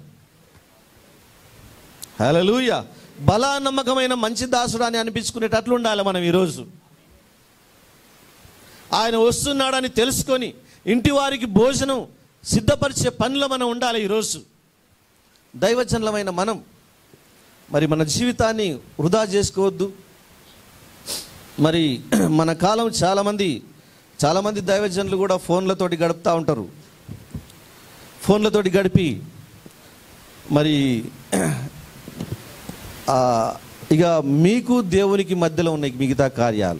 హల్లెలూయా. బలా నమ్మకమైన మంచి దాసుడు అని అనిపించుకునేటట్లు ఉండాలి మనం ఈరోజు. ఆయన వస్తున్నాడని తెలుసుకొని ఇంటి వారికి భోజనం సిద్ధపరిచే పనిలో మనం ఉండాలి ఈరోజు. దైవజనులమైన మనం మరి మన జీవితాన్ని వృధా చేసుకోవద్దు. మరి మన కాలం చాలామంది చాలామంది దైవజనులు కూడా ఫోన్లతోటి గడుపుతూ ఉంటారు. ఫోన్లతోటి గడిపి మరి ఇక మీకు దేవునికి మధ్యలో ఉన్నాయి మిగతా కార్యాలు.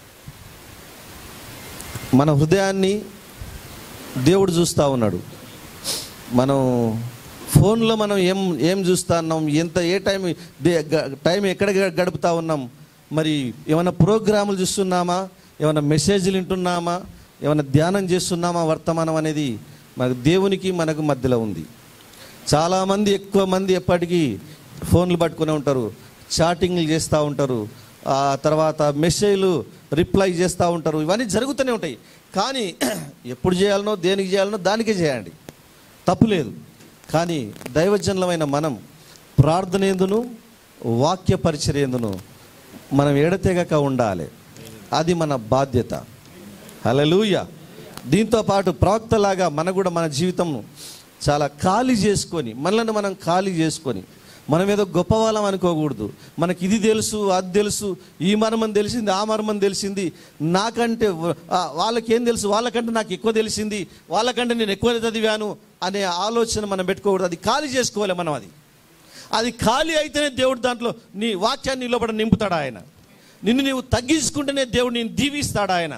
మన హృదయాన్ని దేవుడు చూస్తూ ఉన్నాడు. మనం ఫోన్లో మనం ఏం ఏం చూస్తూ ఉన్నాం, ఎంత ఏ టైం టైం ఎక్కడ గడుపుతూ ఉన్నాం, మరి ఏమైనా ప్రోగ్రాములు చూస్తున్నామా, ఏమైనా మెసేజ్లు వింటున్నామా, ఏమైనా ధ్యానం చేస్తున్నామా? వర్తమానం అనేది మనకు దేవునికి మనకు మధ్యలో ఉంది. చాలామంది ఎక్కువ మంది ఎప్పటికీ ఫోన్లు పట్టుకునే ఉంటారు, చాటింగ్లు చేస్తూ ఉంటారు, ఆ తర్వాత మెసేజ్లు రిప్లై చేస్తూ ఉంటారు. ఇవన్నీ జరుగుతూనే ఉంటాయి. కానీ ఎప్పుడు చేయాలనో, దేనికి చేయాలనో దానికే చేయండి, తప్పులేదు. కానీ దైవజనులమైన మనం ప్రార్థన ఎందును వాక్య పరిచర్య ఎందును మనం ఎడతెగక ఉండాలి. అది మన బాధ్యత. హల్లెలూయా. దీంతో పాటు ప్రవక్తలాగా మన కూడా మన జీవితం చాలా ఖాళీ చేసుకొని, మనల్ని మనం ఖాళీ చేసుకొని, మనం ఏదో గొప్పవాళ్ళం అనుకోకూడదు. మనకి ఇది తెలుసు, అది తెలుసు, ఈ మర్మం తెలిసింది, ఆ మర్మం తెలిసింది, నాకంటే వాళ్ళకేం తెలుసు, వాళ్ళకంటే నాకు ఎక్కువ తెలిసింది, వాళ్ళకంటే నేను ఎక్కువ చదివాను అనే ఆలోచన మనం పెట్టుకోకూడదు. అది ఖాళీ చేసుకోవాలి మనం. అది అది ఖాళీ అయితేనే దేవుడు దాంట్లో నీ వాక్యాన్ని లోపల నింపుతాడు ఆయన. నిన్ను నీవు తగ్గించుకుంటేనే దేవుడు నేను దీవిస్తాడు ఆయన.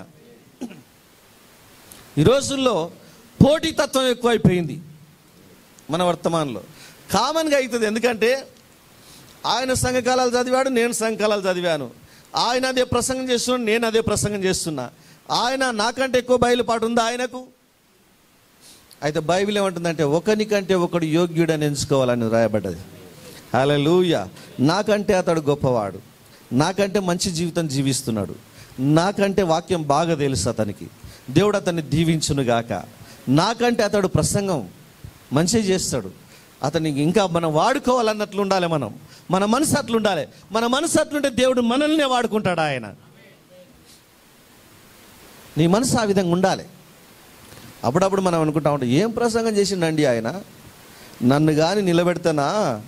ఈ రోజుల్లో పోటీతత్వం ఎక్కువైపోయింది మన వర్తమానంలో. కామన్గా అవుతుంది. ఎందుకంటే ఆయన సంఘకాలాలు చదివాడు, నేను సంఘకాలాలు చదివాను. ఆయన అదే ప్రసంగం చేస్తున్నాడు, నేను అదే ప్రసంగం చేస్తున్నా. ఆయన నాకంటే ఎక్కువ బయలుపాటు ఉందా ఆయనకు? అయితే బైబిల్ ఏమంటుందంటే ఒకనికంటే ఒకడు యోగ్యుడని ఎంచుకోవాలని రాయబడ్డది. హల్లెలూయా. నాకంటే అతడు గొప్పవాడు, నాకంటే మంచి జీవితం జీవిస్తున్నాడు, నాకంటే వాక్యం బాగా తెలుసు అతనికి, దేవుడు అతన్ని దీవించునుగాక, నాకంటే అతడు ప్రసంగం మంచిగా చేస్తాడు, అతనికి ఇంకా మనం వాడుకోవాలన్నట్లు ఉండాలి. మనం మన మనసు అట్లు ఉండాలి. మన మనసు అట్లుంటే దేవుడు మనల్నే వాడుకుంటాడు. ఆయన నీ మనసు ఆ విధంగా ఉండాలి. అప్పుడప్పుడు మనం అనుకుంటా ఉంటాం, ఏం ప్రసంగం చేసిండండి ఆయన, నన్ను కానీ నిలబెడతానా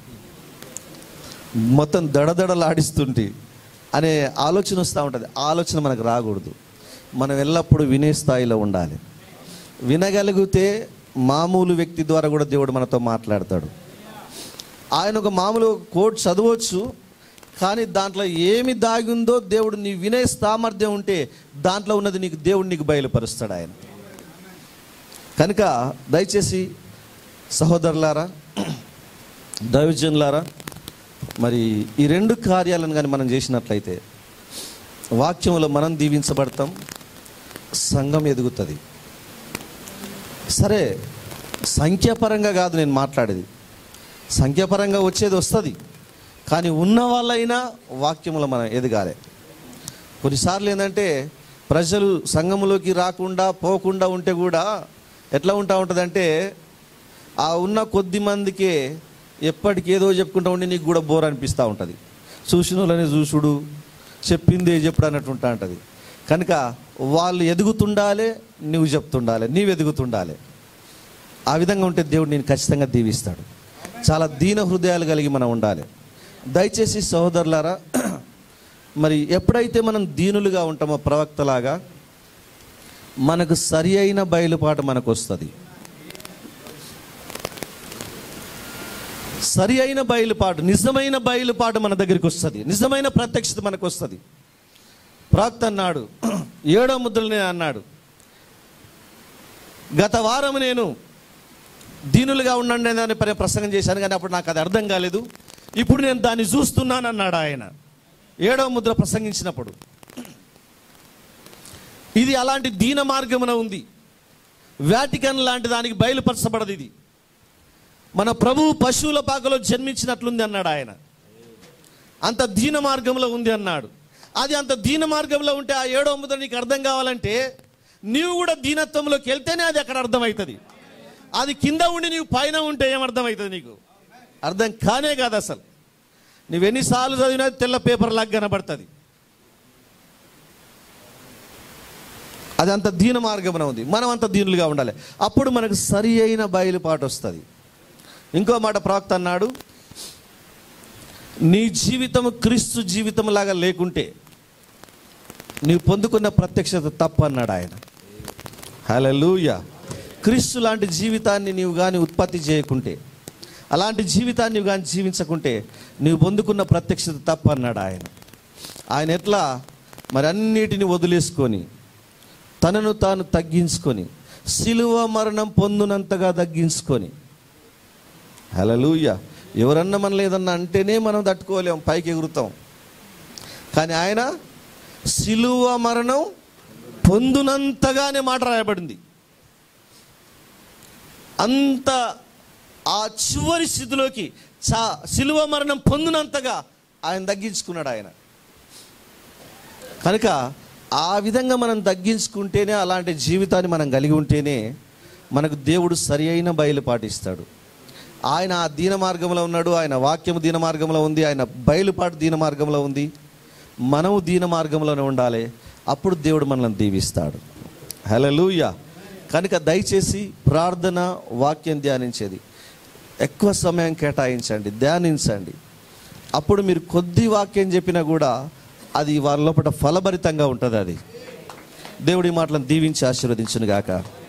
మొత్తం దడదడలాడిస్తుంటే అనే ఆలోచన వస్తూ ఉంటుంది. ఆలోచన మనకు రాకూడదు. మనం ఎల్లప్పుడూ వినే స్థాయిలో ఉండాలి. వినగలిగితే మామూలు వ్యక్తి ద్వారా కూడా దేవుడు మనతో మాట్లాడతాడు. ఆయన ఒక మామూలు కోట్ చదవచ్చు, కానీ దాంట్లో ఏమి దాగి ఉందో దేవుడు నీ వినే సామర్థ్యం ఉంటే దాంట్లో ఉన్నది నీకు దేవుడు నీకు బయలుపరుస్తాడు ఆయన. కనుక దయచేసి సహోదరులారా, దైవజనులారా, మరి ఈ రెండు కార్యాలను కానీ మనం చేసినట్లయితే వాక్యంలో మనం దీవించబడతాం, సంఘం ఎదుగుతుంది. సరే, సంఖ్యాపరంగా కాదు నేను మాట్లాడేది, సంఖ్యాపరంగా వచ్చేది వస్తుంది, కానీ ఉన్న వాళ్ళైనా వాక్యంలో మనం ఎదగాలి. కొన్నిసార్లు ఏంటంటే ప్రజలు సంఘంలోకి రాకుండా పోకుండా ఉంటే కూడా ఎట్లా ఉంటా ఉంటుందంటే, ఆ ఉన్న కొద్ది మందికే ఎప్పటికి ఏదో చెప్పుకుంటా ఉండి నీకు కూడా బోర్ అనిపిస్తూ ఉంటుంది. చూసిన వాళ్ళని చూసుడు, చెప్పిందే చెప్పుడు అన్నట్టు ఉంటా ఉంటుంది. కనుక వాళ్ళు ఎదుగుతుండాలి, నువ్వు చెప్తుండాలి, నీవు ఎదుగుతుండాలి. ఆ విధంగా ఉంటే దేవుడు నేను ఖచ్చితంగా దీవిస్తాడు. చాలా దీన హృదయాలు కలిగి మనం ఉండాలి. దయచేసి సహోదరులారా, మరి ఎప్పుడైతే మనం దీనులుగా ఉంటామో ప్రవక్తలాగా, మనకు సరి అయిన బయలుపాటు మనకు వస్తుంది. సరి అయిన బయలుపాటు, నిజమైన బయలుపాటు మన దగ్గరికి వస్తుంది, నిజమైన ప్రత్యక్షత మనకు వస్తుంది. ప్రవక్త అన్నాడు, ఏడో ముద్రలనే అన్నాడు, గత వారం నేను దీనులుగా ఉండండి అని ప్రసంగం చేశాను, కానీ అప్పుడు నాకు అది అర్థం కాలేదు, ఇప్పుడు నేను దాన్ని చూస్తున్నాను అన్నాడు ఆయన ఏడవ ముద్ర ప్రసంగించినప్పుడు. ఇది అలాంటి దీన మార్గమున ఉంది. వాటికన్ లాంటి దానికి బయలుపరచబడదు. ఇది మన ప్రభువు పశువుల పాకలో జన్మించినట్లుంది అన్నాడు ఆయన. అంత దీన మార్గంలో ఉంది అన్నాడు. అది అంత దీన మార్గంలో ఉంటే ఆ ఏడవ ముద్ర నీకు అర్థం కావాలంటే నీవు కూడా దీనత్వంలోకి వెళ్తేనే అది అక్కడ అర్థమవుతుంది. అది కింద ఉండి నీవు పైన ఉంటే ఏమర్థమవుతుంది? నీకు అర్థం కానే కాదు అసలు. నువ్వెన్నిసార్లు చదివినా తెల్ల పేపర్ లాగా కనబడుతుంది. అది అంత దీన మార్గమున ఉంది. మనం అంత దీనులుగా ఉండాలి. అప్పుడు మనకు సరి అయిన బయలుపాటు వస్తుంది. ఇంకో మాట ప్రవక్త అన్నాడు, నీ జీవితం క్రీస్తు జీవితం లాగా లేకుంటే నీవు పొందుకున్న ప్రత్యక్షత తప్పు అన్నాడు ఆయన. హల్లెలూయా. క్రీస్తు లాంటి జీవితాన్ని నీవు కానీ ఉత్పత్తి చేయకుంటే, అలాంటి జీవితాన్ని నీవు కానీ జీవించకుంటే నీవు పొందుకున్న ప్రత్యక్షత తప్పు అన్నాడు ఆయన. ఆయన ఎట్లా మరి అన్నిటిని వదిలేసుకొని తనను తాను తగ్గించుకొని సిలువ మరణం పొందునంతగా తగ్గించుకొని, హల్లెలూయా. ఎవరన్నా మనం లేదన్నా అంటేనే మనం తట్టుకోలేం, పైకి ఎగురుతాం. కానీ ఆయన సిలువ మరణం పొందునంతగానే మాట రాయబడింది. అంత ఆ చివరి స్థితిలోకి చా సిలువ మరణం పొందినంతగా ఆయన తగ్గించుకున్నాడు ఆయన. కనుక ఆ విధంగా మనం తగ్గించుకుంటేనే, అలాంటి జీవితాన్ని మనం కలిగి ఉంటేనే మనకు దేవుడు సరి అయిన బయలుపాటు ఇస్తాడు. ఆయన ఆ దీన మార్గంలో ఉన్నాడు, ఆయన వాక్యము దీన మార్గంలో ఉంది, ఆయన బయలుపాటు దీన మార్గంలో ఉంది. మనము దీన మార్గంలోనే ఉండాలి. అప్పుడు దేవుడు మనల్ని దీవిస్తాడు. హల్లెలూయా. కనుక దయచేసి ప్రార్థన, వాక్యం ధ్యానించేది ఎక్కువ సమయం కేటాయించండి, ధ్యానించండి. అప్పుడు మీరు కొద్ది వాక్యం చెప్పినా కూడా అది వారి లోపల ఫలభరితంగా ఉంటుంది. అది దేవుడి మాటలను దీవించి ఆశీర్వదించును గాక.